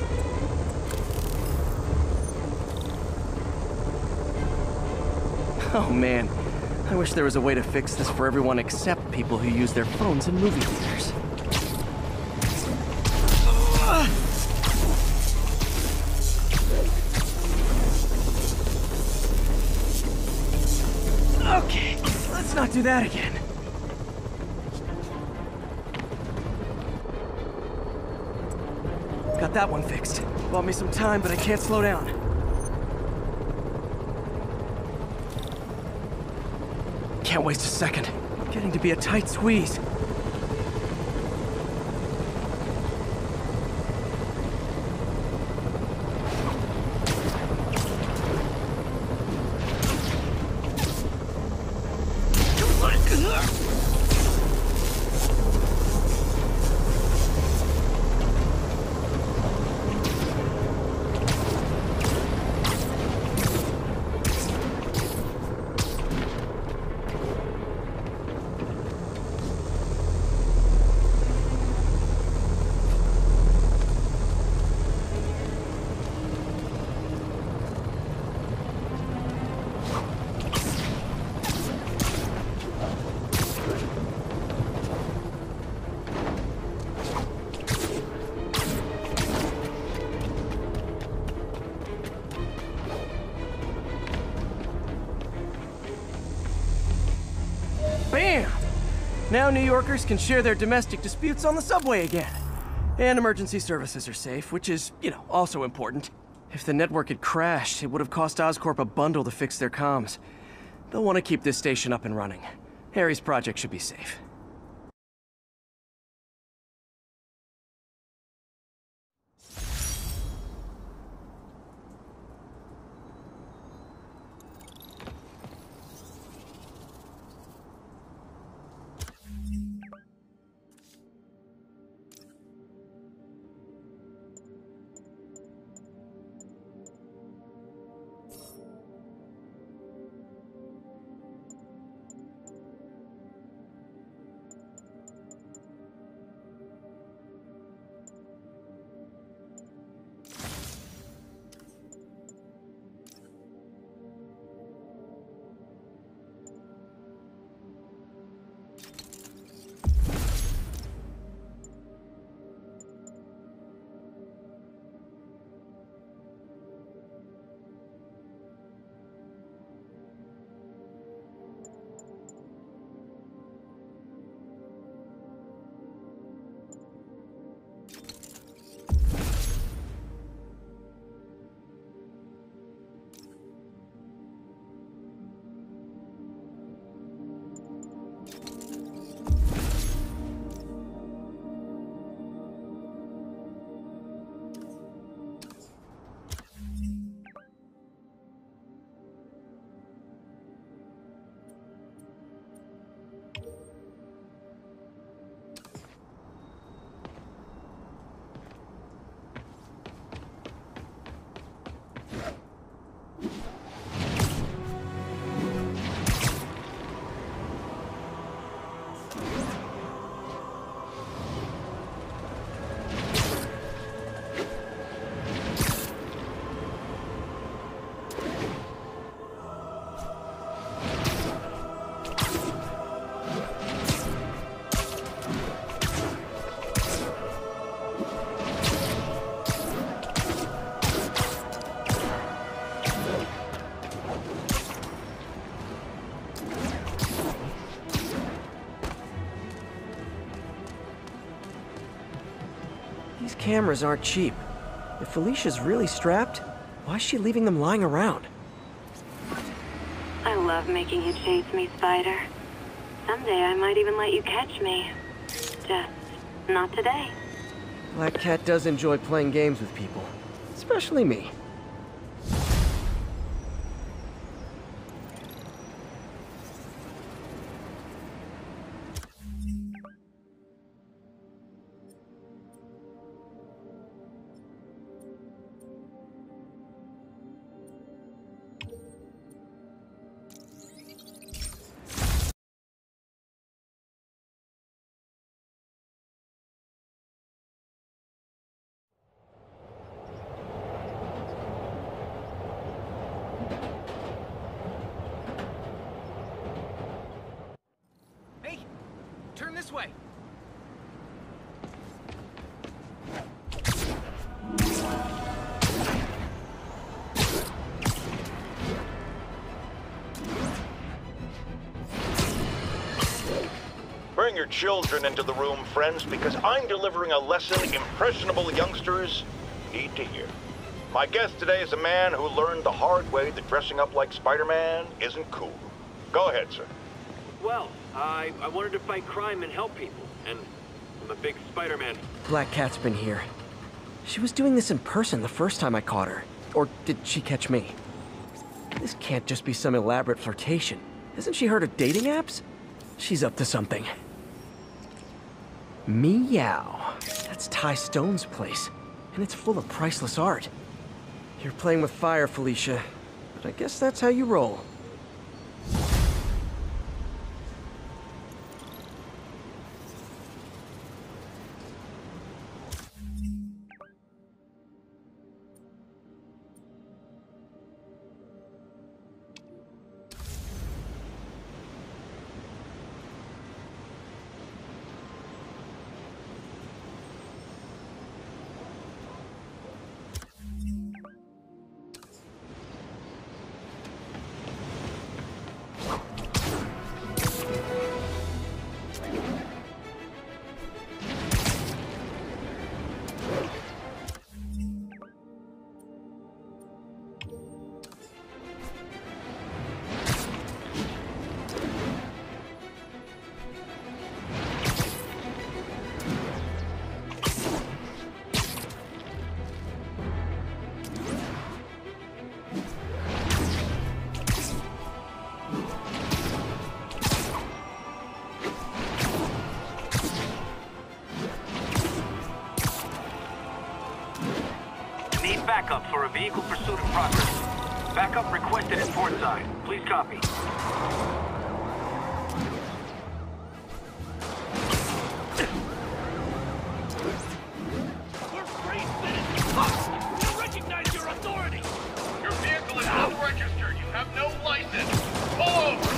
Oh man, I wish there was a way to fix this for everyone except people who use their phones in movie theaters. Okay, let's not do that again. Got that one fixed. Bought me some time, but I can't slow down. Can't waste a second. Getting to be a tight squeeze. Bam! Now New Yorkers can share their domestic disputes on the subway again. And emergency services are safe, which is, also important. If the network had crashed, it would have cost Oscorp a bundle to fix their comms. They'll want to keep this station up and running. Harry's project should be safe. These cameras aren't cheap. If Felicia's really strapped, Why is she leaving them lying around? I love making you chase me, Spider. Someday I might even let you catch me. Just not today. Black Cat does enjoy playing games with people. Especially me. Turn this way. Bring your children into the room, friends, because I'm delivering a lesson impressionable youngsters need to hear. My guest today is a man who learned the hard way that dressing up like Spider-Man isn't cool. Go ahead, sir. Well, I wanted to fight crime and help people, and I'm a big Spider-Man. Black Cat's been here. She was doing this in person the first time I caught her. Or did she catch me? This can't just be some elaborate flirtation. Hasn't she heard of dating apps? She's up to something. Meow. That's Ty Stone's place, and it's full of priceless art. You're playing with fire, Felicia, but I guess that's how you roll. Backup for a vehicle pursuit in progress. Backup requested at Portside. Please copy. We're free citizens! We recognize your authority! Your vehicle is unregistered. You have no license. Pull over!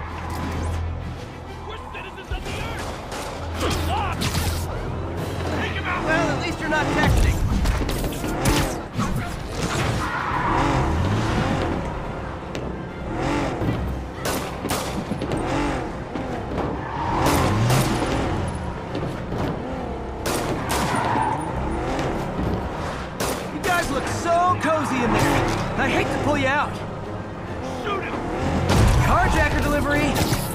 We're citizens of the Earth! Lock! Take him out! Well, at least you're not texting. Cozy in there. I hate to pull you out. Shoot him! Carjacker delivery.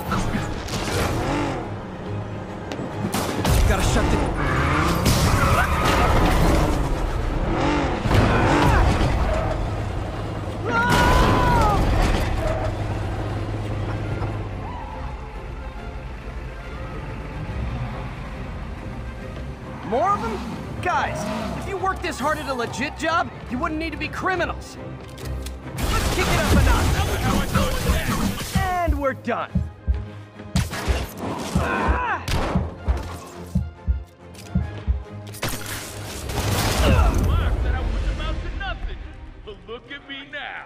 Gotta shut the... More of them? Guys, if you worked this hard at a legit job, you wouldn't need to be criminals. Let's kick it up a notch. That was how I thought it was. And we're done. Ah! Mark said I wouldn't amount to nothing. But look at me now.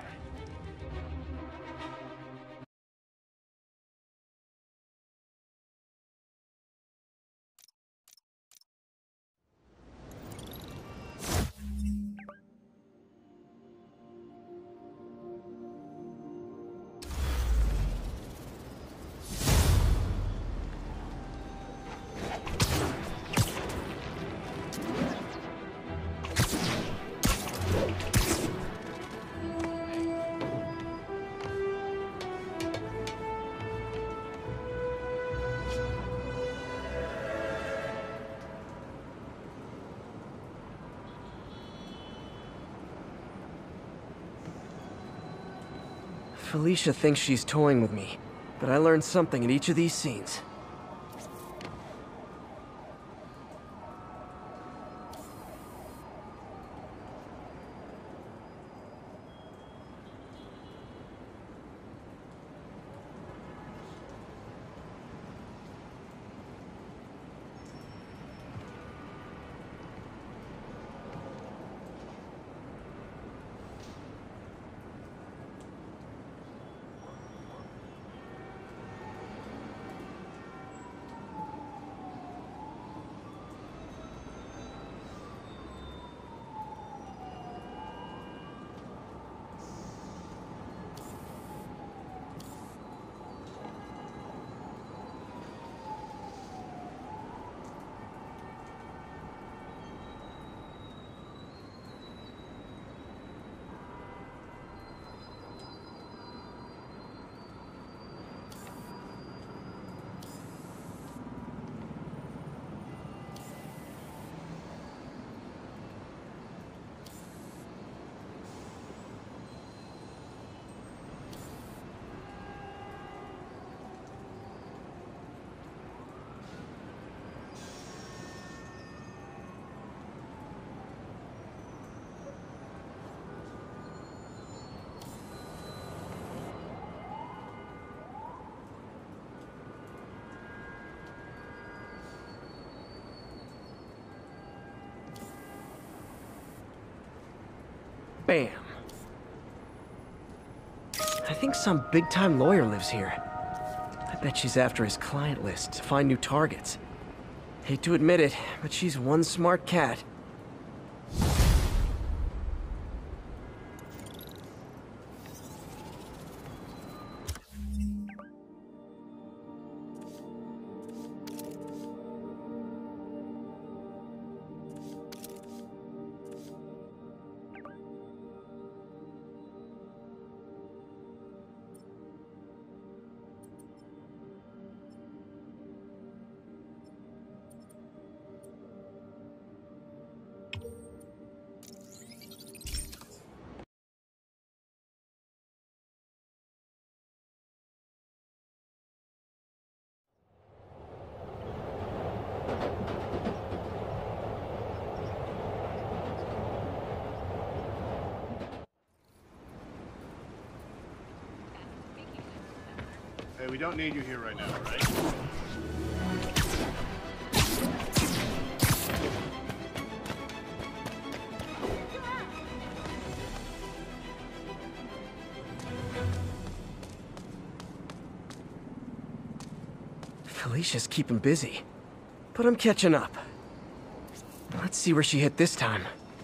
Felicia thinks she's toying with me, but I learned something in each of these scenes. Bam. I think some big-time lawyer lives here. I bet she's after his client list to find new targets. Hate to admit it, but she's one smart cat. Hey, we don't need you here right now, right? Felicia's keeping busy, but I'm catching up. Let's see where she hit this time.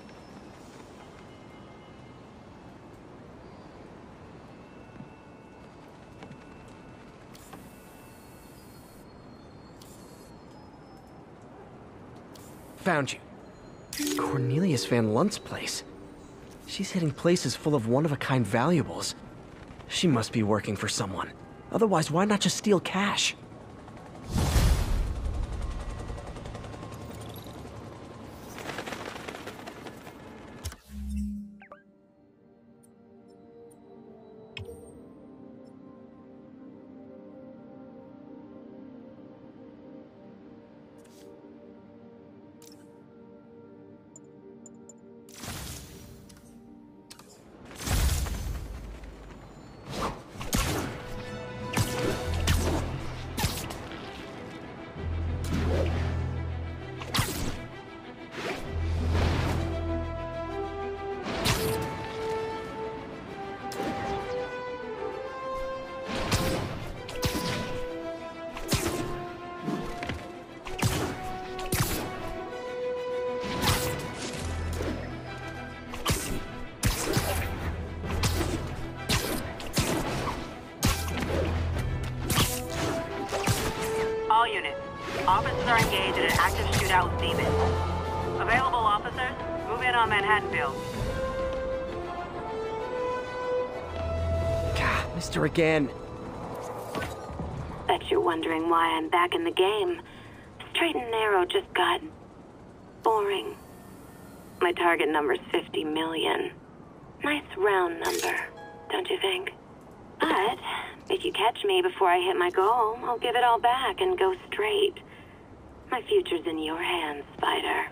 Found you. Cornelius Van Lunt's place. She's hitting places full of one-of-a-kind valuables. She must be working for someone. Otherwise, why not just steal cash? All units. Officers are engaged in an active shootout with demons. Available officers, move in on Manhattanville. God, missed her again. Bet you're wondering why I'm back in the game. Straight and narrow just got boring. My target number's 50 million. Nice round number, don't you think? But if you catch me before I hit my goal, I'll give it all back and go straight. My future's in your hands, Spider.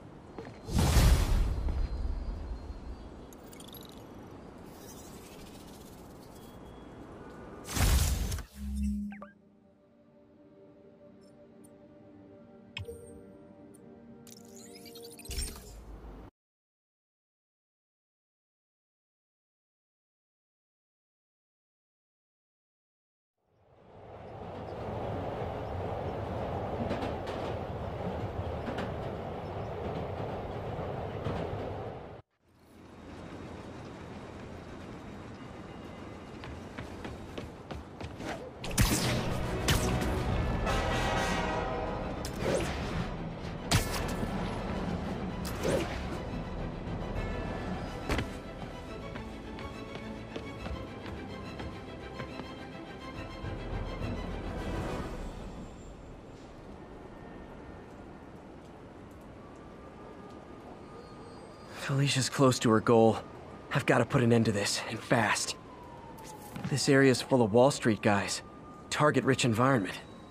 Felicia's close to her goal. I've got to put an end to this, and fast. This area's full of Wall Street guys. Target-rich environment.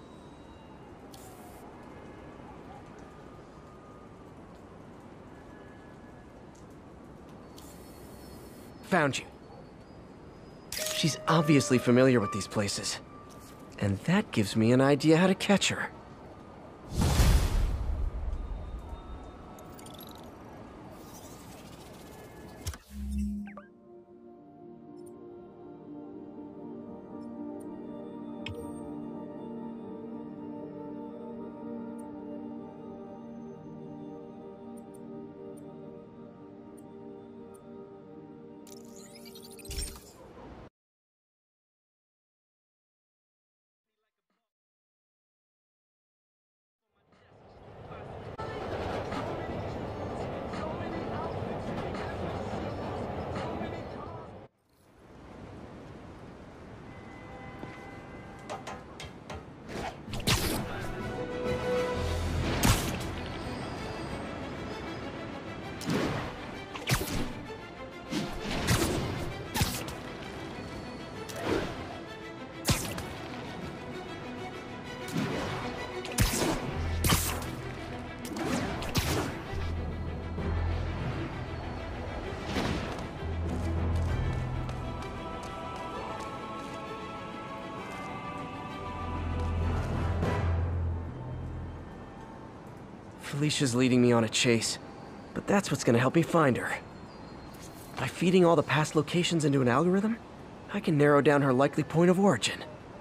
Found you. She's obviously familiar with these places. And that gives me an idea how to catch her. Felicia's leading me on a chase, but that's what's gonna help me find her. By feeding all the past locations into an algorithm, I can narrow down her likely point of origin.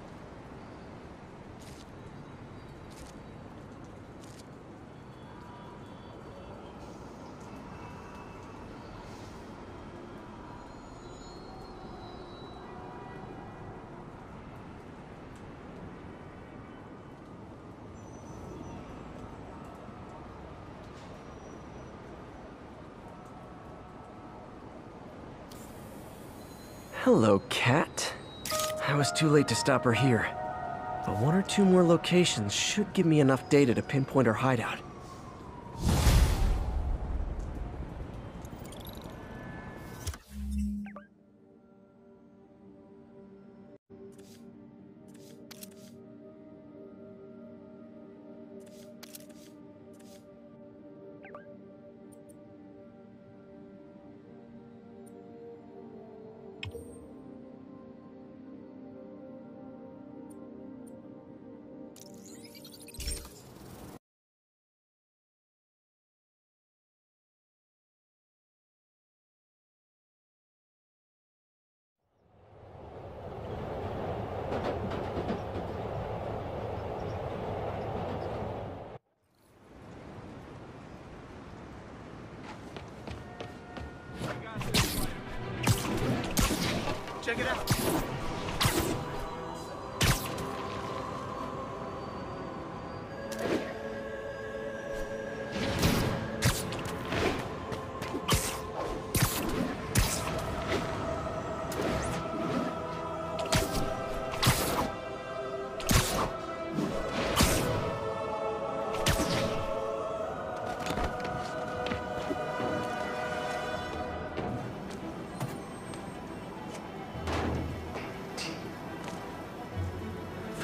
Hello, Cat. I was too late to stop her here, but one or two more locations should give me enough data to pinpoint her hideout. Check it out.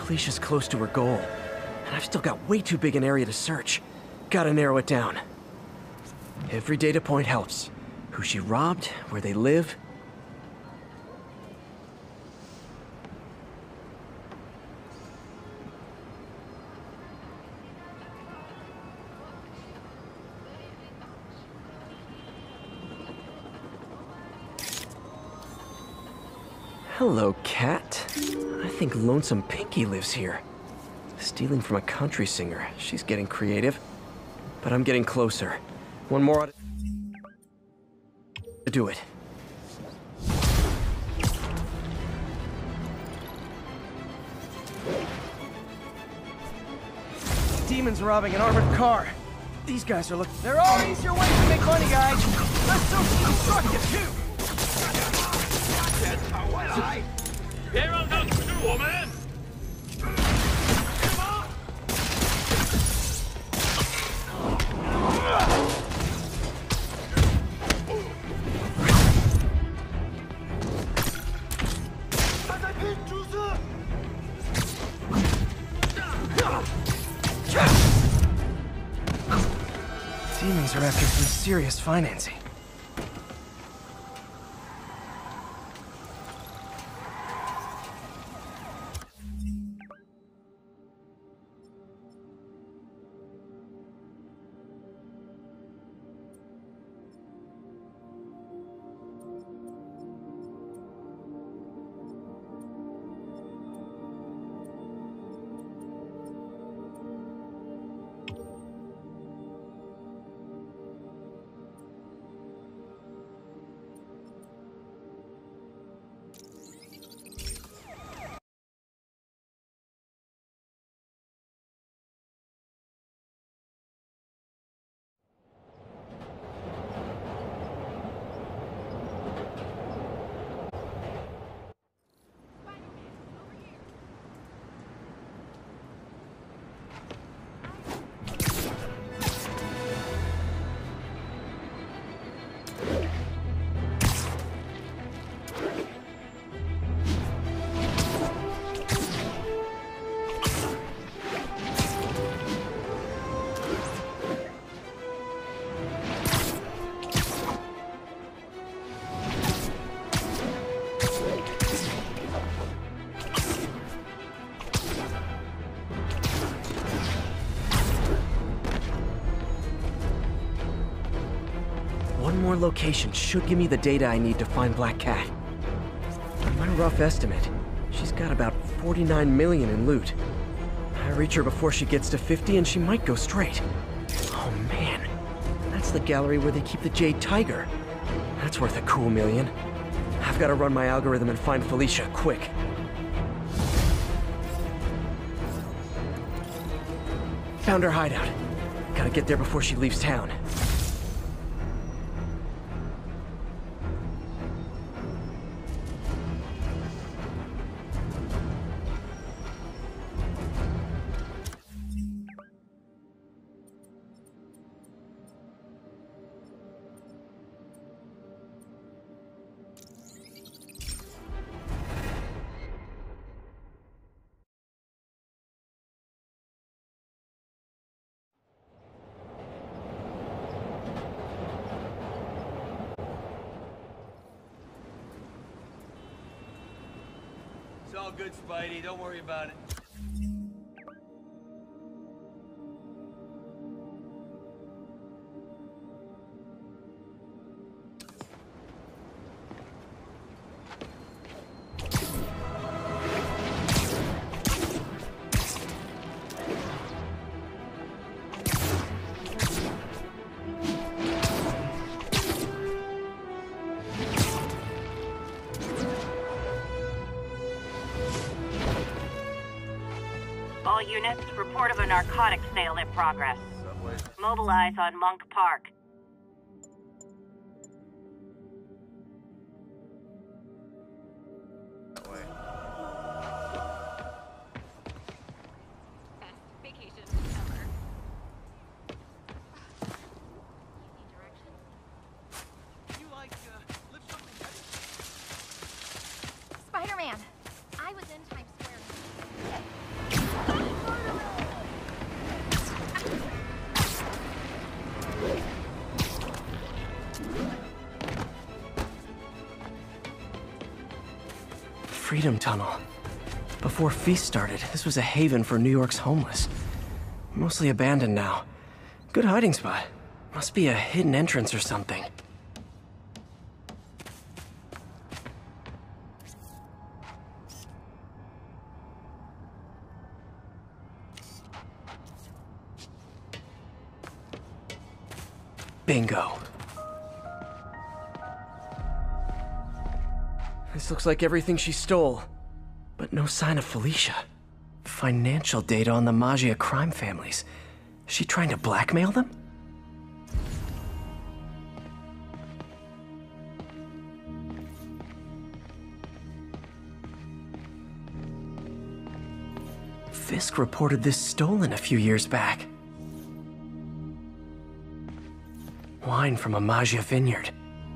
Felicia's close to her goal, and I've still got way too big an area to search. Gotta narrow it down. Every data point helps. Who she robbed, where they live. Hello, cat. I think Lonesome Pinky lives here. Stealing from a country singer. She's getting creative. But I'm getting closer. One more ought to do it. Demons robbing an armored car. These guys are looking. There are easier ways to make money, guys. Let's socially destructive, too. Demons are after some serious financing. One more location should give me the data I need to find Black Cat. On my rough estimate, she's got about 49 million in loot. I reach her before she gets to 50 and she might go straight. Oh man, that's the gallery where they keep the Jade Tiger. That's worth a cool million. I've got to run my algorithm and find Felicia, quick. Found her hideout. Gotta get there before she leaves town. It's all good, Spidey. Don't worry about it. All units, report of a narcotics sale in progress. Mobilize on Monk Park. Spider-Man, I was in Times Square. Freedom Tunnel. Before Feast started, this was a haven for New York's homeless. Mostly abandoned now. Good hiding spot. Must be a hidden entrance or something. Bingo. This looks like everything she stole. But no sign of Felicia. Financial data on the Maggia crime families. Is she trying to blackmail them? Fisk reported this stolen a few years back. Wine from a Maggia vineyard.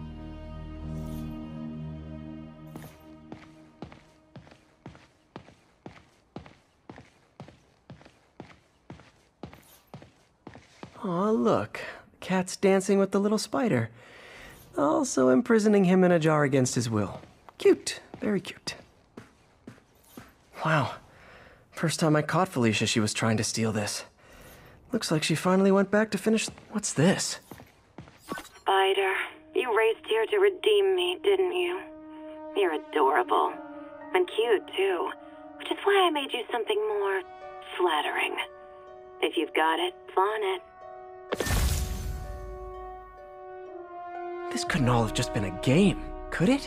Aw, look. The cat's dancing with the little spider. Also imprisoning him in a jar against his will. Cute. Very cute. Wow. First time I caught Felicia, she was trying to steal this. Looks like she finally went back to finish... What's this? Spider, you raced here to redeem me, didn't you? You're adorable. And cute, too. Which is why I made you something more... flattering. If you've got it, flaunt it. This couldn't all have just been a game, could it?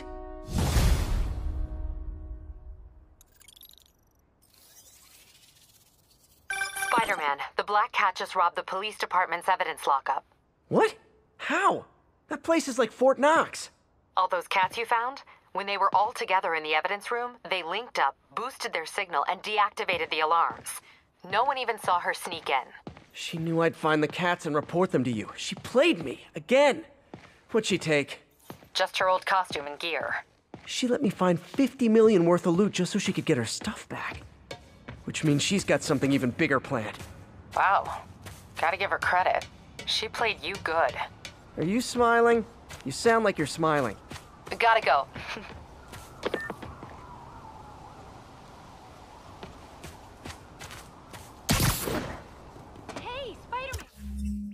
Spider-Man, the Black Cat just robbed the police department's evidence lockup. What? How? That place is like Fort Knox. All those cats you found? When they were all together in the evidence room, they linked up, boosted their signal, and deactivated the alarms. No one even saw her sneak in. She knew I'd find the cats and report them to you. She played me, again. What'd she take? Just her old costume and gear. She let me find 50 million worth of loot just so she could get her stuff back. Which means she's got something even bigger planned. Wow. Gotta give her credit. She played you good. Are you smiling? You sound like you're smiling. Gotta go. Hey, Spider-Man!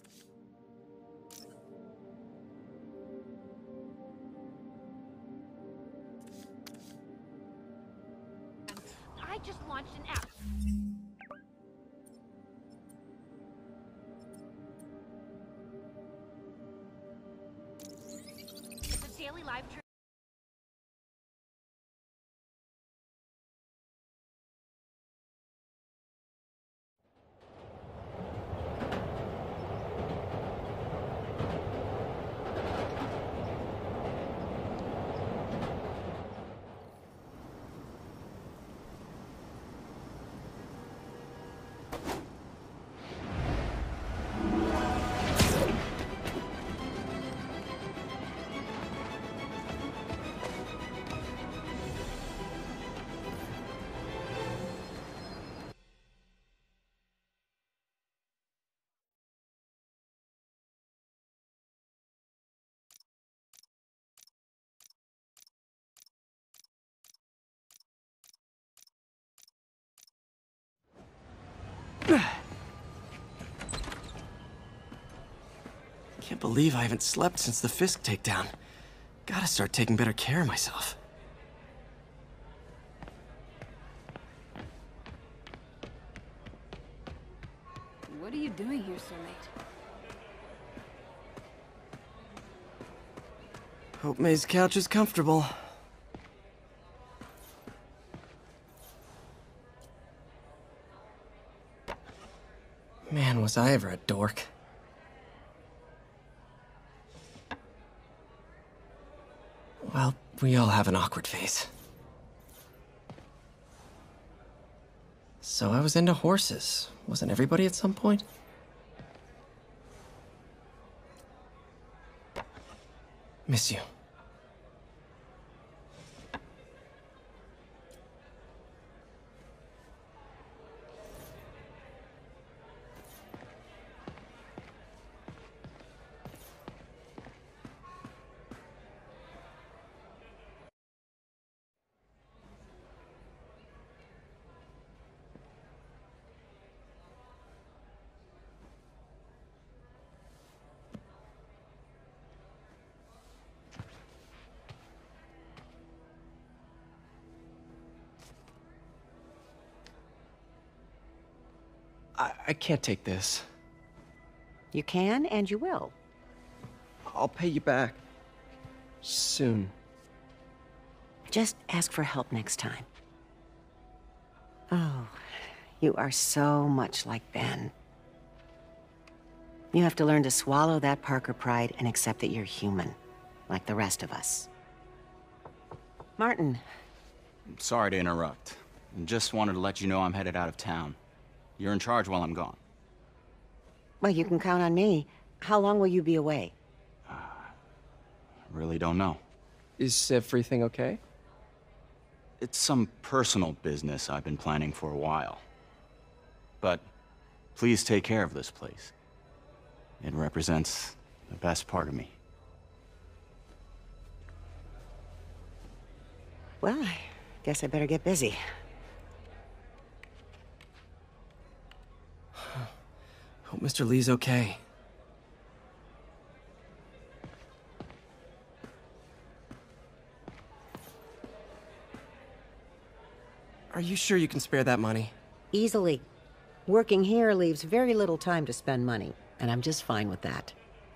I just launched an app. It's a daily live stream. Can't believe I haven't slept since the Fisk takedown. Gotta start taking better care of myself. What are you doing here so late? Hope May's couch is comfortable. Man, was I ever a dork. Well, we all have an awkward phase. So I was into horses. Wasn't everybody at some point? Miss you. I can't take this. You can, and you will. I'll pay you back. Soon. Just ask for help next time. Oh, you are so much like Ben. You have to learn to swallow that Parker pride and accept that you're human, like the rest of us. Martin. Sorry to interrupt. Just wanted to let you know I'm headed out of town. You're in charge while I'm gone. Well, you can count on me. How long will you be away? Really don't know. Is everything okay? It's some personal business I've been planning for a while. But please take care of this place. It represents the best part of me. Well, I guess I better get busy. Hope Mr. Lee's okay. Are you sure you can spare that money? Easily. Working here leaves very little time to spend money, and I'm just fine with that.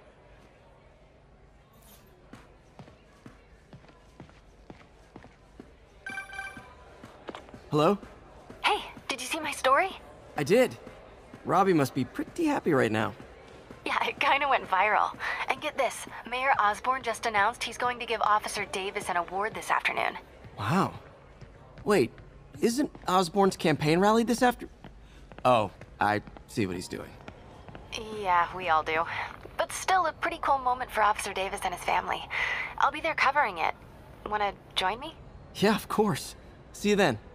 Hello? Hey, did you see my story? I did. Robbie must be pretty happy right now. Yeah, it kinda went viral. And get this, Mayor Osborn just announced he's going to give Officer Davis an award this afternoon. Wow. Wait, isn't Osborn's campaign rally this after... Oh, I see what he's doing. Yeah, we all do. But still a pretty cool moment for Officer Davis and his family. I'll be there covering it. Wanna join me? Yeah, of course. See you then.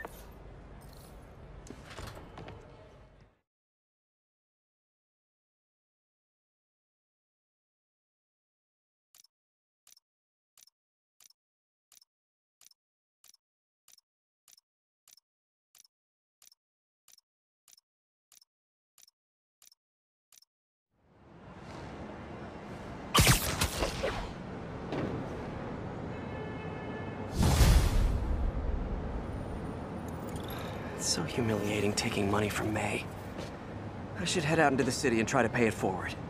It's so humiliating taking money from May. I should head out into the city and try to pay it forward.